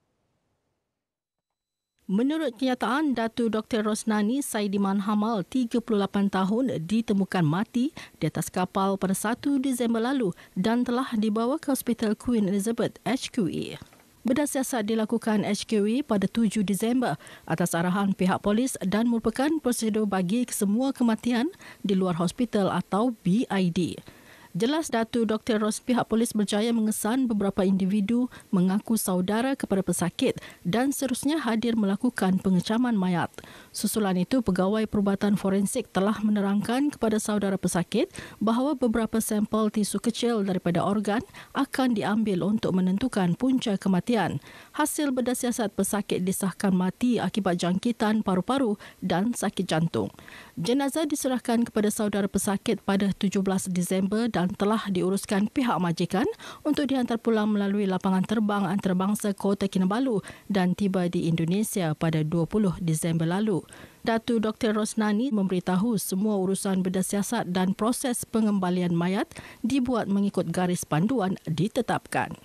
Menurut kenyataan, Datuk Dr. Rosnani Saidiman Hamal, 38 tahun, ditemukan mati di atas kapal pada 1 Disember lalu dan telah dibawa ke Hospital Queen Elizabeth HQE. Bedah siasat dilakukan HQE pada 7 Disember atas arahan pihak polis dan merupakan prosedur bagi semua kematian di luar hospital atau BID. Jelas Datuk Dr. Pihak polis berjaya mengesan beberapa individu mengaku saudara kepada pesakit dan seterusnya hadir melakukan pengecaman mayat. Susulan itu, pegawai perubatan forensik telah menerangkan kepada saudara pesakit bahawa beberapa sampel tisu kecil daripada organ akan diambil untuk menentukan punca kematian. Hasil bedah siasat, pesakit disahkan mati akibat jangkitan paru-paru dan sakit jantung. Jenazah diserahkan kepada saudara pesakit pada 17 Disember dan telah diuruskan pihak majikan untuk dihantar pulang melalui lapangan terbang antarabangsa Kota Kinabalu dan tiba di Indonesia pada 20 Disember lalu. Datuk Dr. Rosnani memberitahu semua urusan bedah siasat dan proses pengembalian mayat dibuat mengikut garis panduan ditetapkan.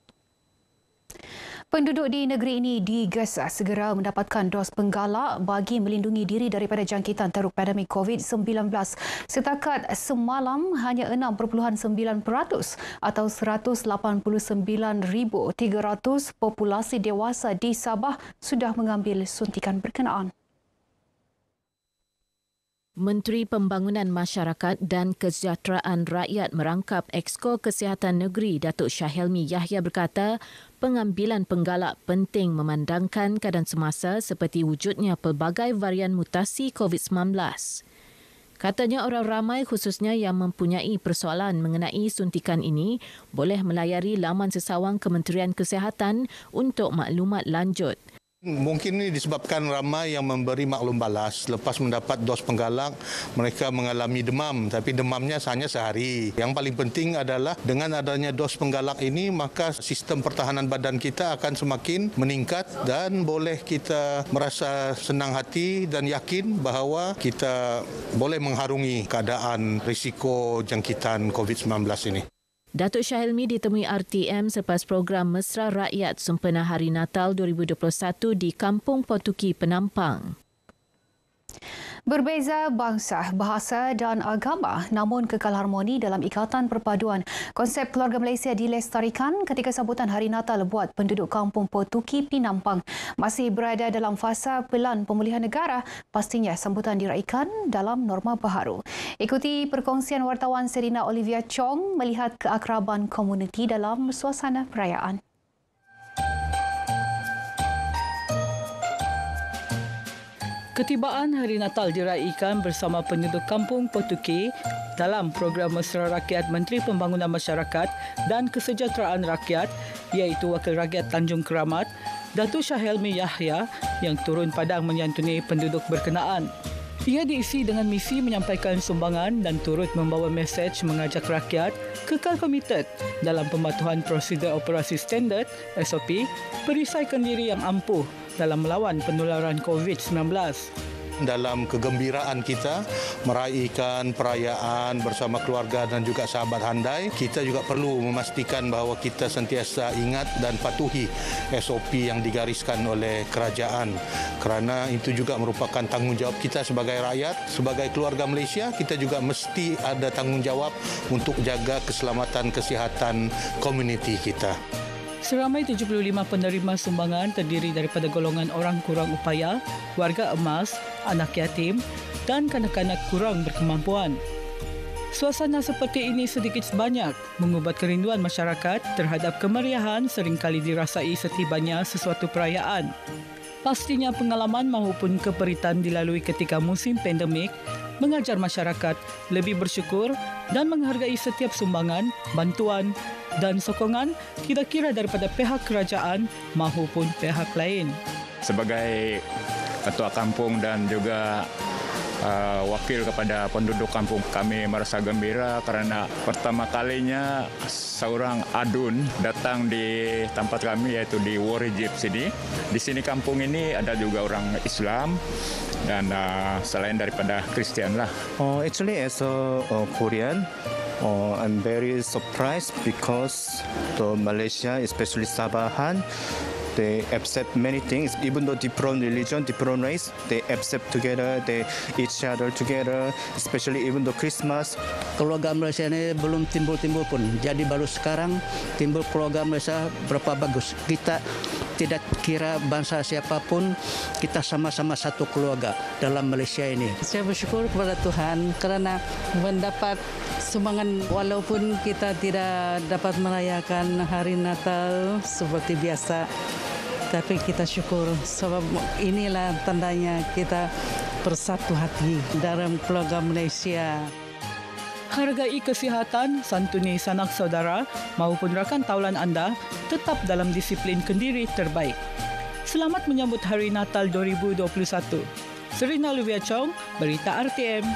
Penduduk di negeri ini digesa segera mendapatkan dos penggalak bagi melindungi diri daripada jangkitan teruk pandemik COVID-19. Setakat semalam, hanya 6.9% atau 189,300 populasi dewasa di Sabah sudah mengambil suntikan berkenaan. Menteri Pembangunan Masyarakat dan Kesejahteraan Rakyat merangkap Exco Kesihatan Negeri Datuk Shah Helmi Yahya berkata, pengambilan penggalak penting memandangkan keadaan semasa seperti wujudnya pelbagai varian mutasi COVID-19. Katanya orang ramai khususnya yang mempunyai persoalan mengenai suntikan ini boleh melayari laman sesawang Kementerian Kesihatan untuk maklumat lanjut. Mungkin ini disebabkan ramai yang memberi maklum balas. Lepas mendapat dos penggalak, mereka mengalami demam, tapi demamnya hanya sehari. Yang paling penting adalah dengan adanya dos penggalak ini, maka sistem pertahanan badan kita akan semakin meningkat dan boleh kita merasa senang hati dan yakin bahawa kita boleh mengharungi keadaan risiko jangkitan COVID-19 ini. Datuk Shah Hilmi ditemui RTM selepas program Mesra Rakyat sempena Hari Natal 2021 di Kampung Potuki Penampang. Berbeza bangsa, bahasa dan agama namun kekal harmoni dalam ikatan perpaduan. Konsep keluarga Malaysia dilestarikan ketika sambutan Hari Natal buat penduduk Kampung Potuki Penampang. Masih berada dalam fasa pelan pemulihan negara, pastinya sambutan diraikan dalam norma baharu. Ikuti perkongsian wartawan Serina Olivia Chong melihat keakraban komuniti dalam suasana perayaan. Ketibaan Hari Natal diraikan bersama penduduk Kampung Potuki dalam program Mesra Rakyat Menteri Pembangunan Masyarakat dan Kesejahteraan Rakyat iaitu Wakil Rakyat Tanjung Keramat, Datuk Shah Hilmi Yahya yang turun padang menyantuni penduduk berkenaan. Ia diisi dengan misi menyampaikan sumbangan dan turut membawa mesej mengajak rakyat kekal komited dalam pematuhan prosedur operasi standard SOP, perisaikan diri yang ampuh dalam melawan penularan COVID-19. Dalam kegembiraan kita meraihkan perayaan bersama keluarga dan juga sahabat handai, kita juga perlu memastikan bahawa kita sentiasa ingat dan patuhi SOP yang digariskan oleh kerajaan, kerana itu juga merupakan tanggungjawab kita sebagai rakyat. Sebagai keluarga Malaysia, kita juga mesti ada tanggungjawab untuk jaga keselamatan kesihatan komuniti kita. Seramai 75 penerima sumbangan terdiri daripada golongan orang kurang upaya, warga emas, anak yatim dan kanak-kanak kurang berkemampuan. Suasana seperti ini sedikit sebanyak mengubat kerinduan masyarakat terhadap kemeriahan seringkali dirasai setibanya sesuatu perayaan. Pastinya pengalaman maupun keperitan dilalui ketika musim pandemik mengajar masyarakat lebih bersyukur dan menghargai setiap sumbangan, bantuan dan sokongan kira-kira daripada pihak kerajaan maupun pihak lain. Sebagai ketua kampung dan juga wakil kepada penduduk kampung, kami merasa gembira kerana pertama kalinya seorang adun datang di tempat kami iaitu di Warrijip sini. Di sini kampung ini ada juga orang Islam dan selain daripada Kristian lah. Actually as a Korean, I'm very surprised because the Malaysia, especially Sabahan, they accept many things, even though different religion, different race, they accept together, they each other together, especially even the Christmas. Keluarga Malaysia ini belum timbul-timbul pun, jadi baru sekarang timbul keluarga Malaysia berapa bagus. Kita tidak kira bangsa siapapun, kita sama-sama satu keluarga dalam Malaysia ini. Saya bersyukur kepada Tuhan kerana mendapat sumbangan walaupun kita tidak dapat merayakan Hari Natal seperti biasa. Tapi kita syukur sebab inilah tandanya kita bersatu hati dalam keluarga Malaysia. Hargai kesihatan, santuni sanak saudara maupun rakan taulan anda tetap dalam disiplin kendiri terbaik. Selamat menyambut Hari Natal 2021. Serina Olivia Chong, Berita RTM.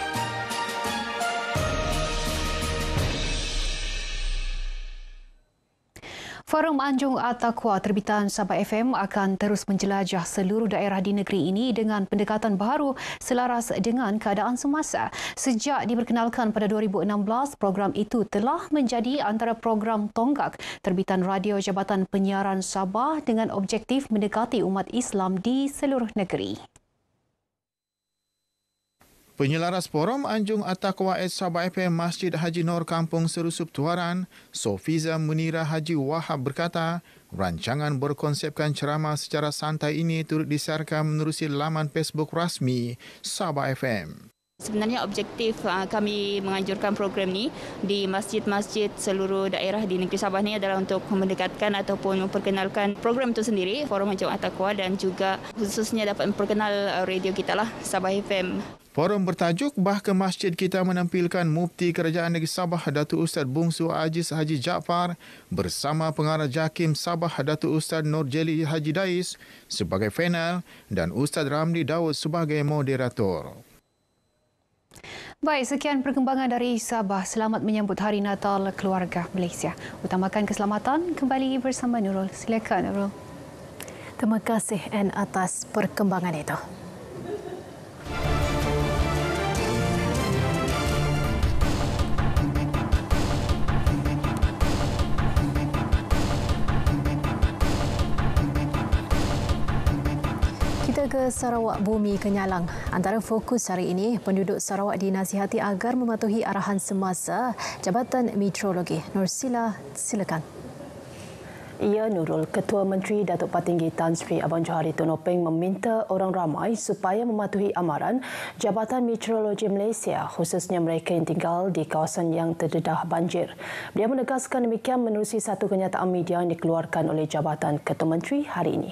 Forum Anjung At-Taqwa terbitan Sabah FM akan terus menjelajah seluruh daerah di negeri ini dengan pendekatan baharu selaras dengan keadaan semasa. Sejak diperkenalkan pada 2016, program itu telah menjadi antara program tonggak terbitan Radio Jabatan Penyiaran Sabah dengan objektif mendekati umat Islam di seluruh negeri. Penyelaras Forum Anjung At-Taqwa Sabah FM Masjid Haji Nur Kampung Serusup Tuaran, Sofiza Munira Haji Wahab berkata, rancangan berkonsepkan ceramah secara santai ini turut disiarkan menerusi laman Facebook rasmi Sabah FM. Sebenarnya objektif kami menganjurkan program ni di masjid-masjid seluruh daerah di negeri Sabah ni adalah untuk mendekatkan ataupun memperkenalkan program itu sendiri, Forum Anjung At-Taqwa, dan juga khususnya dapat memperkenal radio kita lah, Sabah FM. Forum bertajuk Bahkan Masjid Kita menampilkan Mufti Kerajaan Negeri Sabah Datuk Ustaz Bungsu Aziz Haji Jaafar bersama Pengarah JAKIM Sabah Datuk Ustaz Nurjeli Haji Dais sebagai panel dan Ustaz Ramli Daud sebagai moderator. Baik, sekian perkembangan dari Sabah. Selamat menyambut Hari Natal keluarga Malaysia. Utamakan keselamatan. Kembali bersama Nurul. Silakan Nurul. Terima kasih Anne atas perkembangan itu. ke Sarawak bumi kenyalang. Antara fokus hari ini, penduduk Sarawak dinasihati agar mematuhi arahan semasa Jabatan Meteorologi. Nursila, silakan. Ya, Nurul, Ketua Menteri Datuk Patinggi Tan Sri Abang Johari Tun Nopeng meminta orang ramai supaya mematuhi amaran Jabatan Meteorologi Malaysia, khususnya mereka yang tinggal di kawasan yang terdedah banjir. Beliau menegaskan demikian menerusi satu kenyataan media yang dikeluarkan oleh Jabatan Ketua Menteri hari ini.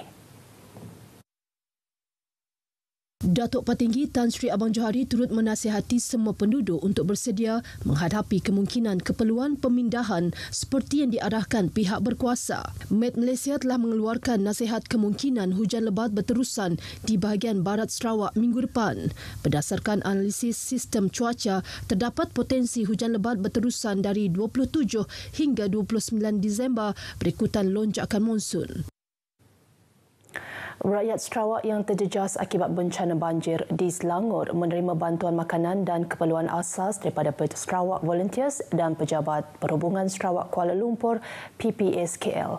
Datuk Patinggi Tan Sri Abang Johari turut menasihati semua penduduk untuk bersedia menghadapi kemungkinan keperluan pemindahan seperti yang diarahkan pihak berkuasa. Met Malaysia telah mengeluarkan nasihat kemungkinan hujan lebat berterusan di bahagian barat Sarawak minggu depan. Berdasarkan analisis sistem cuaca, terdapat potensi hujan lebat berterusan dari 27 hingga 29 Disember berikutan lonjakan monsun. Rakyat Sarawak yang terjejas akibat bencana banjir di Selangor menerima bantuan makanan dan keperluan asas daripada Sarawak Volunteers dan Pejabat Perhubungan Sarawak Kuala Lumpur PPSKL.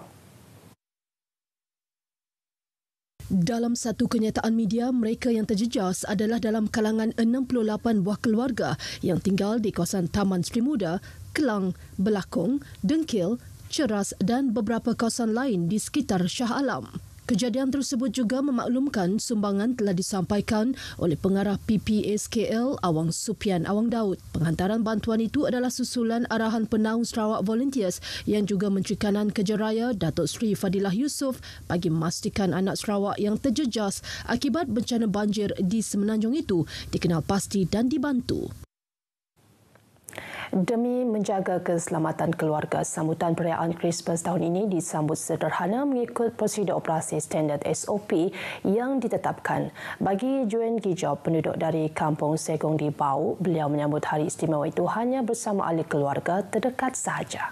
Dalam satu kenyataan media, mereka yang terjejas adalah dalam kalangan 68 buah keluarga yang tinggal di kawasan Taman Sri Muda, Kelang, Belakong, Dengkil, Ceras dan beberapa kawasan lain di sekitar Shah Alam. Kejadian tersebut juga memaklumkan sumbangan telah disampaikan oleh pengarah PPSKL Awang Supian Awang Daud. Penghantaran bantuan itu adalah susulan arahan penaung Sarawak Volunteers yang juga Menteri Kanan Kerja Raya Datuk Seri Fadilah Yusof bagi memastikan anak Sarawak yang terjejas akibat bencana banjir di Semenanjung itu dikenal pasti dan dibantu. Demi menjaga keselamatan keluarga, sambutan perayaan Krismas tahun ini disambut sederhana mengikut prosedur operasi standard SOP yang ditetapkan. Bagi Juan Gijob, penduduk dari Kampung Segong di Bau, beliau menyambut hari istimewa itu hanya bersama ahli keluarga terdekat sahaja.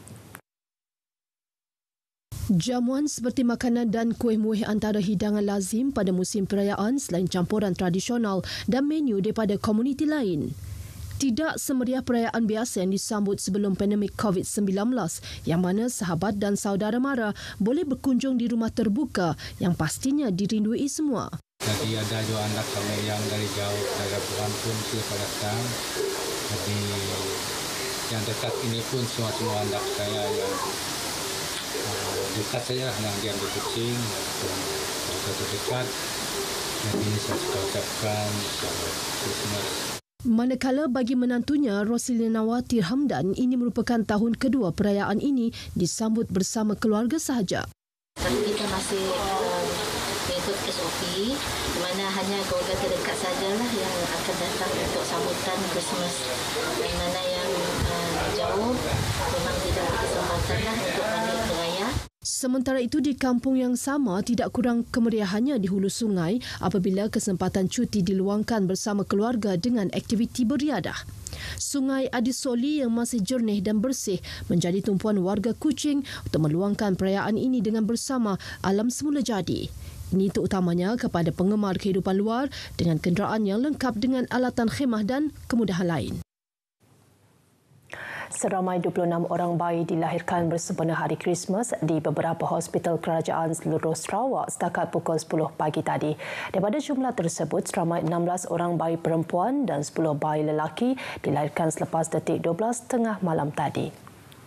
Jamuan seperti makanan dan kuih-muih antara hidangan lazim pada musim perayaan selain campuran tradisional dan menu daripada komuniti lain. Tidak semeriah perayaan biasa yang disambut sebelum pandemik COVID-19 yang mana sahabat dan saudara mara boleh berkunjung di rumah terbuka yang pastinya dirindui semua. Jadi ada juga anak kami yang dari jauh, dari Puan pun siapa datang. Jadi yang dekat ini pun semua anak saya yang dekat saja yang diam di Kuching, satu dekat. Jadi saya suka ucapkan selamat Krismas. Manakala bagi menantunya Roslina Nawati Hamdan, ini merupakan tahun kedua perayaan ini disambut bersama keluarga sahaja. Kita masih mengikut SOP di mana hanya keluarga terdekat sajalah yang akan datang untuk sambutan Krismas. Dan mana yang jauh memang tidak ada kesempatan untuk balik beraya. Sementara itu di kampung yang sama tidak kurang kemeriahannya di hulu sungai apabila kesempatan cuti diluangkan bersama keluarga dengan aktiviti beriadah. Sungai Adisoli yang masih jernih dan bersih menjadi tumpuan warga Kuching untuk meluangkan perayaan ini dengan bersama alam semula jadi. Ini terutamanya kepada penggemar kehidupan luar dengan kenderaan yang lengkap dengan alatan khemah dan kemudahan lain. Seramai 26 orang bayi dilahirkan bersempena Hari Krismas di beberapa hospital kerajaan seluruh Sarawak setakat pukul 10 pagi tadi. Daripada jumlah tersebut, seramai 16 orang bayi perempuan dan 10 bayi lelaki dilahirkan selepas detik 12 tengah malam tadi.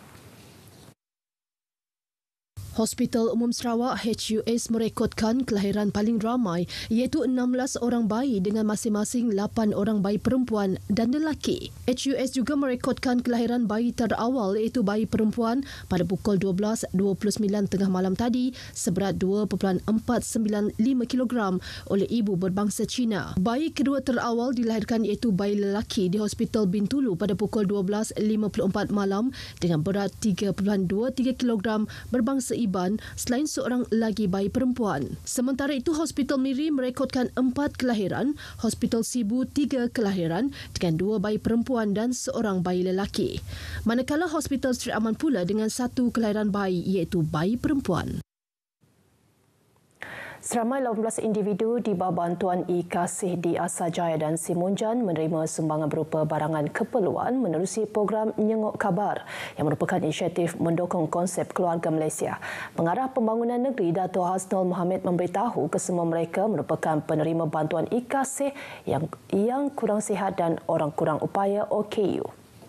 Hospital Umum Sarawak HUS merekodkan kelahiran paling ramai iaitu 16 orang bayi dengan masing-masing 8 orang bayi perempuan dan lelaki. HUS juga merekodkan kelahiran bayi terawal iaitu bayi perempuan pada pukul 12.29 tengah malam tadi seberat 2.495 kg oleh ibu berbangsa Cina. Bayi kedua terawal dilahirkan iaitu bayi lelaki di Hospital Bintulu pada pukul 12.54 malam dengan berat 3.23 kg berbangsa selain seorang lagi bayi perempuan. Sementara itu, Hospital Miri merekodkan 4 kelahiran, Hospital Sibu 3 kelahiran dengan 2 bayi perempuan dan seorang bayi lelaki. Manakala Hospital Sri Aman pula dengan 1 kelahiran bayi iaitu bayi perempuan. Seramai 18 individu di bawah bantuan e-Kasih di Asajaya dan Simunjan menerima sumbangan berupa barangan keperluan menerusi program Nyengok Kabar yang merupakan inisiatif mendukung konsep keluarga Malaysia. Pengarah Pembangunan Negeri Dato' Hasnul Mohamad memberitahu kesemua mereka merupakan penerima bantuan e-Kasih yang kurang sihat dan orang kurang upaya OKU.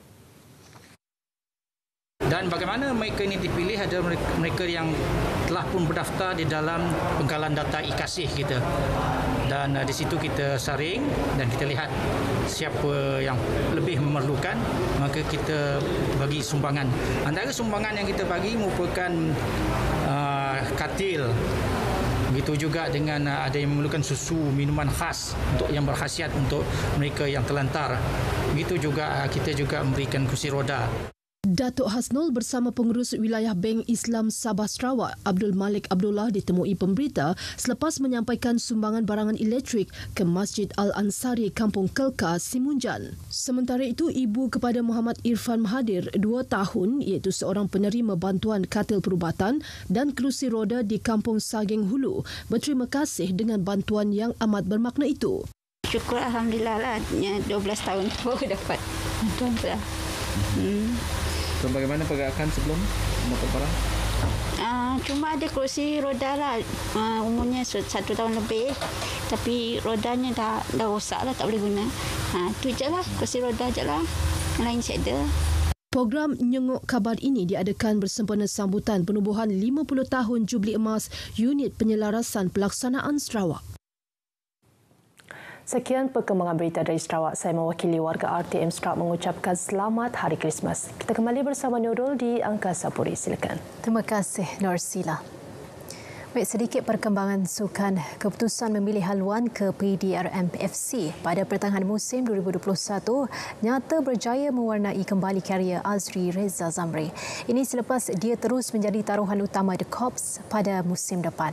Dan bagaimana mereka ini dipilih adalah mereka yang telah pun berdaftar di dalam pengkalan data e-Kasih kita. Dan di situ kita saring dan kita lihat siapa yang lebih memerlukan, maka kita bagi sumbangan. Antara sumbangan yang kita bagi merupakan katil. Begitu juga dengan ada yang memerlukan susu, minuman khas untuk yang berkhasiat untuk mereka yang terlantar. Begitu juga kita juga memberikan kursi roda. Datuk Hasnul bersama pengurus wilayah Bank Islam Sabah Sarawak Abdul Malik Abdullah ditemui pemberita selepas menyampaikan sumbangan barangan elektrik ke Masjid Al-Ansari Kampung Kelka, Simunjan. Sementara itu, ibu kepada Muhammad Irfan Mahathir 2 tahun iaitu seorang penerima bantuan katil perubatan dan kerusi roda di Kampung Sageng Hulu berterima kasih dengan bantuan yang amat bermakna itu. Syukur Alhamdulillah lah, 12 tahun baru dapat bantuan sudah. So, bagaimana pergerakan sebelum dapat barang? Cuma ada kerusi roda lah. Umurnya 1 tahun lebih. Tapi rodanya dah rosak lah, tak boleh guna. Itu je lah, kerusi roda je lah. Lain tak ada. Program Nyengok Kabar ini diadakan bersempena sambutan penubuhan 50 tahun Jubli Emas Unit Penyelarasan Pelaksanaan Sarawak. Sekian perkembangan berita dari Sarawak. Saya mewakili warga RTM Sarawak mengucapkan selamat Hari Krismas. Kita kembali bersama Nurul di Angkasa Puri. Silakan. Terima kasih, Norsila. Baik, sedikit perkembangan sukan. Keputusan memilih haluan ke PDRM FC pada pertengahan musim 2021 nyata berjaya mewarnai kembali karier Azri Reza Zamri. Ini selepas dia terus menjadi taruhan utama The Corps pada musim depan.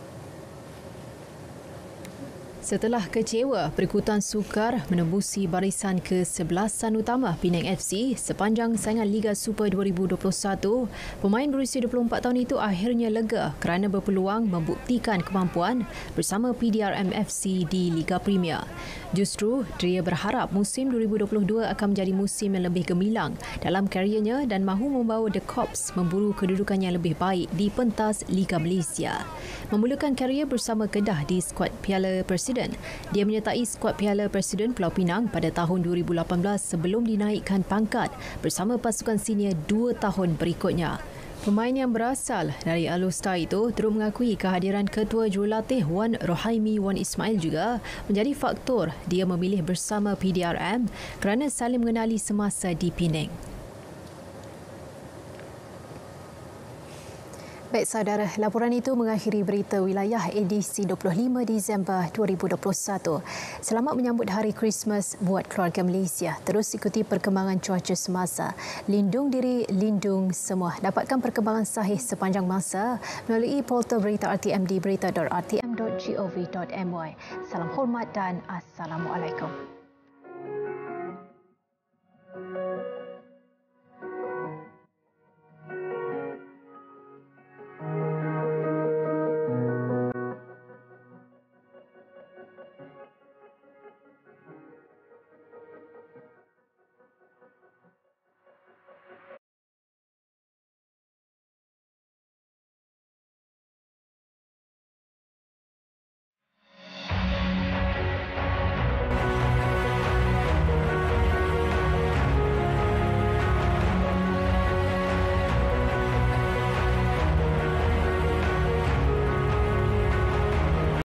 Setelah kecewa, Perikutan Sukar menembusi barisan ke-11 utama Penang FC sepanjang saingan Liga Super 2021, pemain berusia 24 tahun itu akhirnya lega kerana berpeluang membuktikan kemampuan bersama PDRM FC di Liga Premier. Justru, dia berharap musim 2022 akan menjadi musim yang lebih gemilang dalam kariernya dan mahu membawa The Corps memburu kedudukan yang lebih baik di pentas Liga Malaysia. Memulakan karier bersama Kedah di skuad Piala Presiden, dia menyertai skuad Piala Presiden Pulau Pinang pada tahun 2018 sebelum dinaikkan pangkat bersama pasukan senior 2 tahun berikutnya. Pemain yang berasal dari Alor-Star itu terus mengakui kehadiran Ketua Jurulatih Wan Rohaimi Wan Ismail juga menjadi faktor dia memilih bersama PDRM kerana saling mengenali semasa di Penang. Baik saudara, laporan itu mengakhiri berita wilayah edisi 25 Disember 2021. Selamat menyambut Hari Krismas buat keluarga Malaysia. Terus ikuti perkembangan cuaca semasa. Lindung diri, lindung semua. Dapatkan perkembangan sahih sepanjang masa melalui portal berita RTM di berita.rtm.gov.my. Salam hormat dan Assalamualaikum.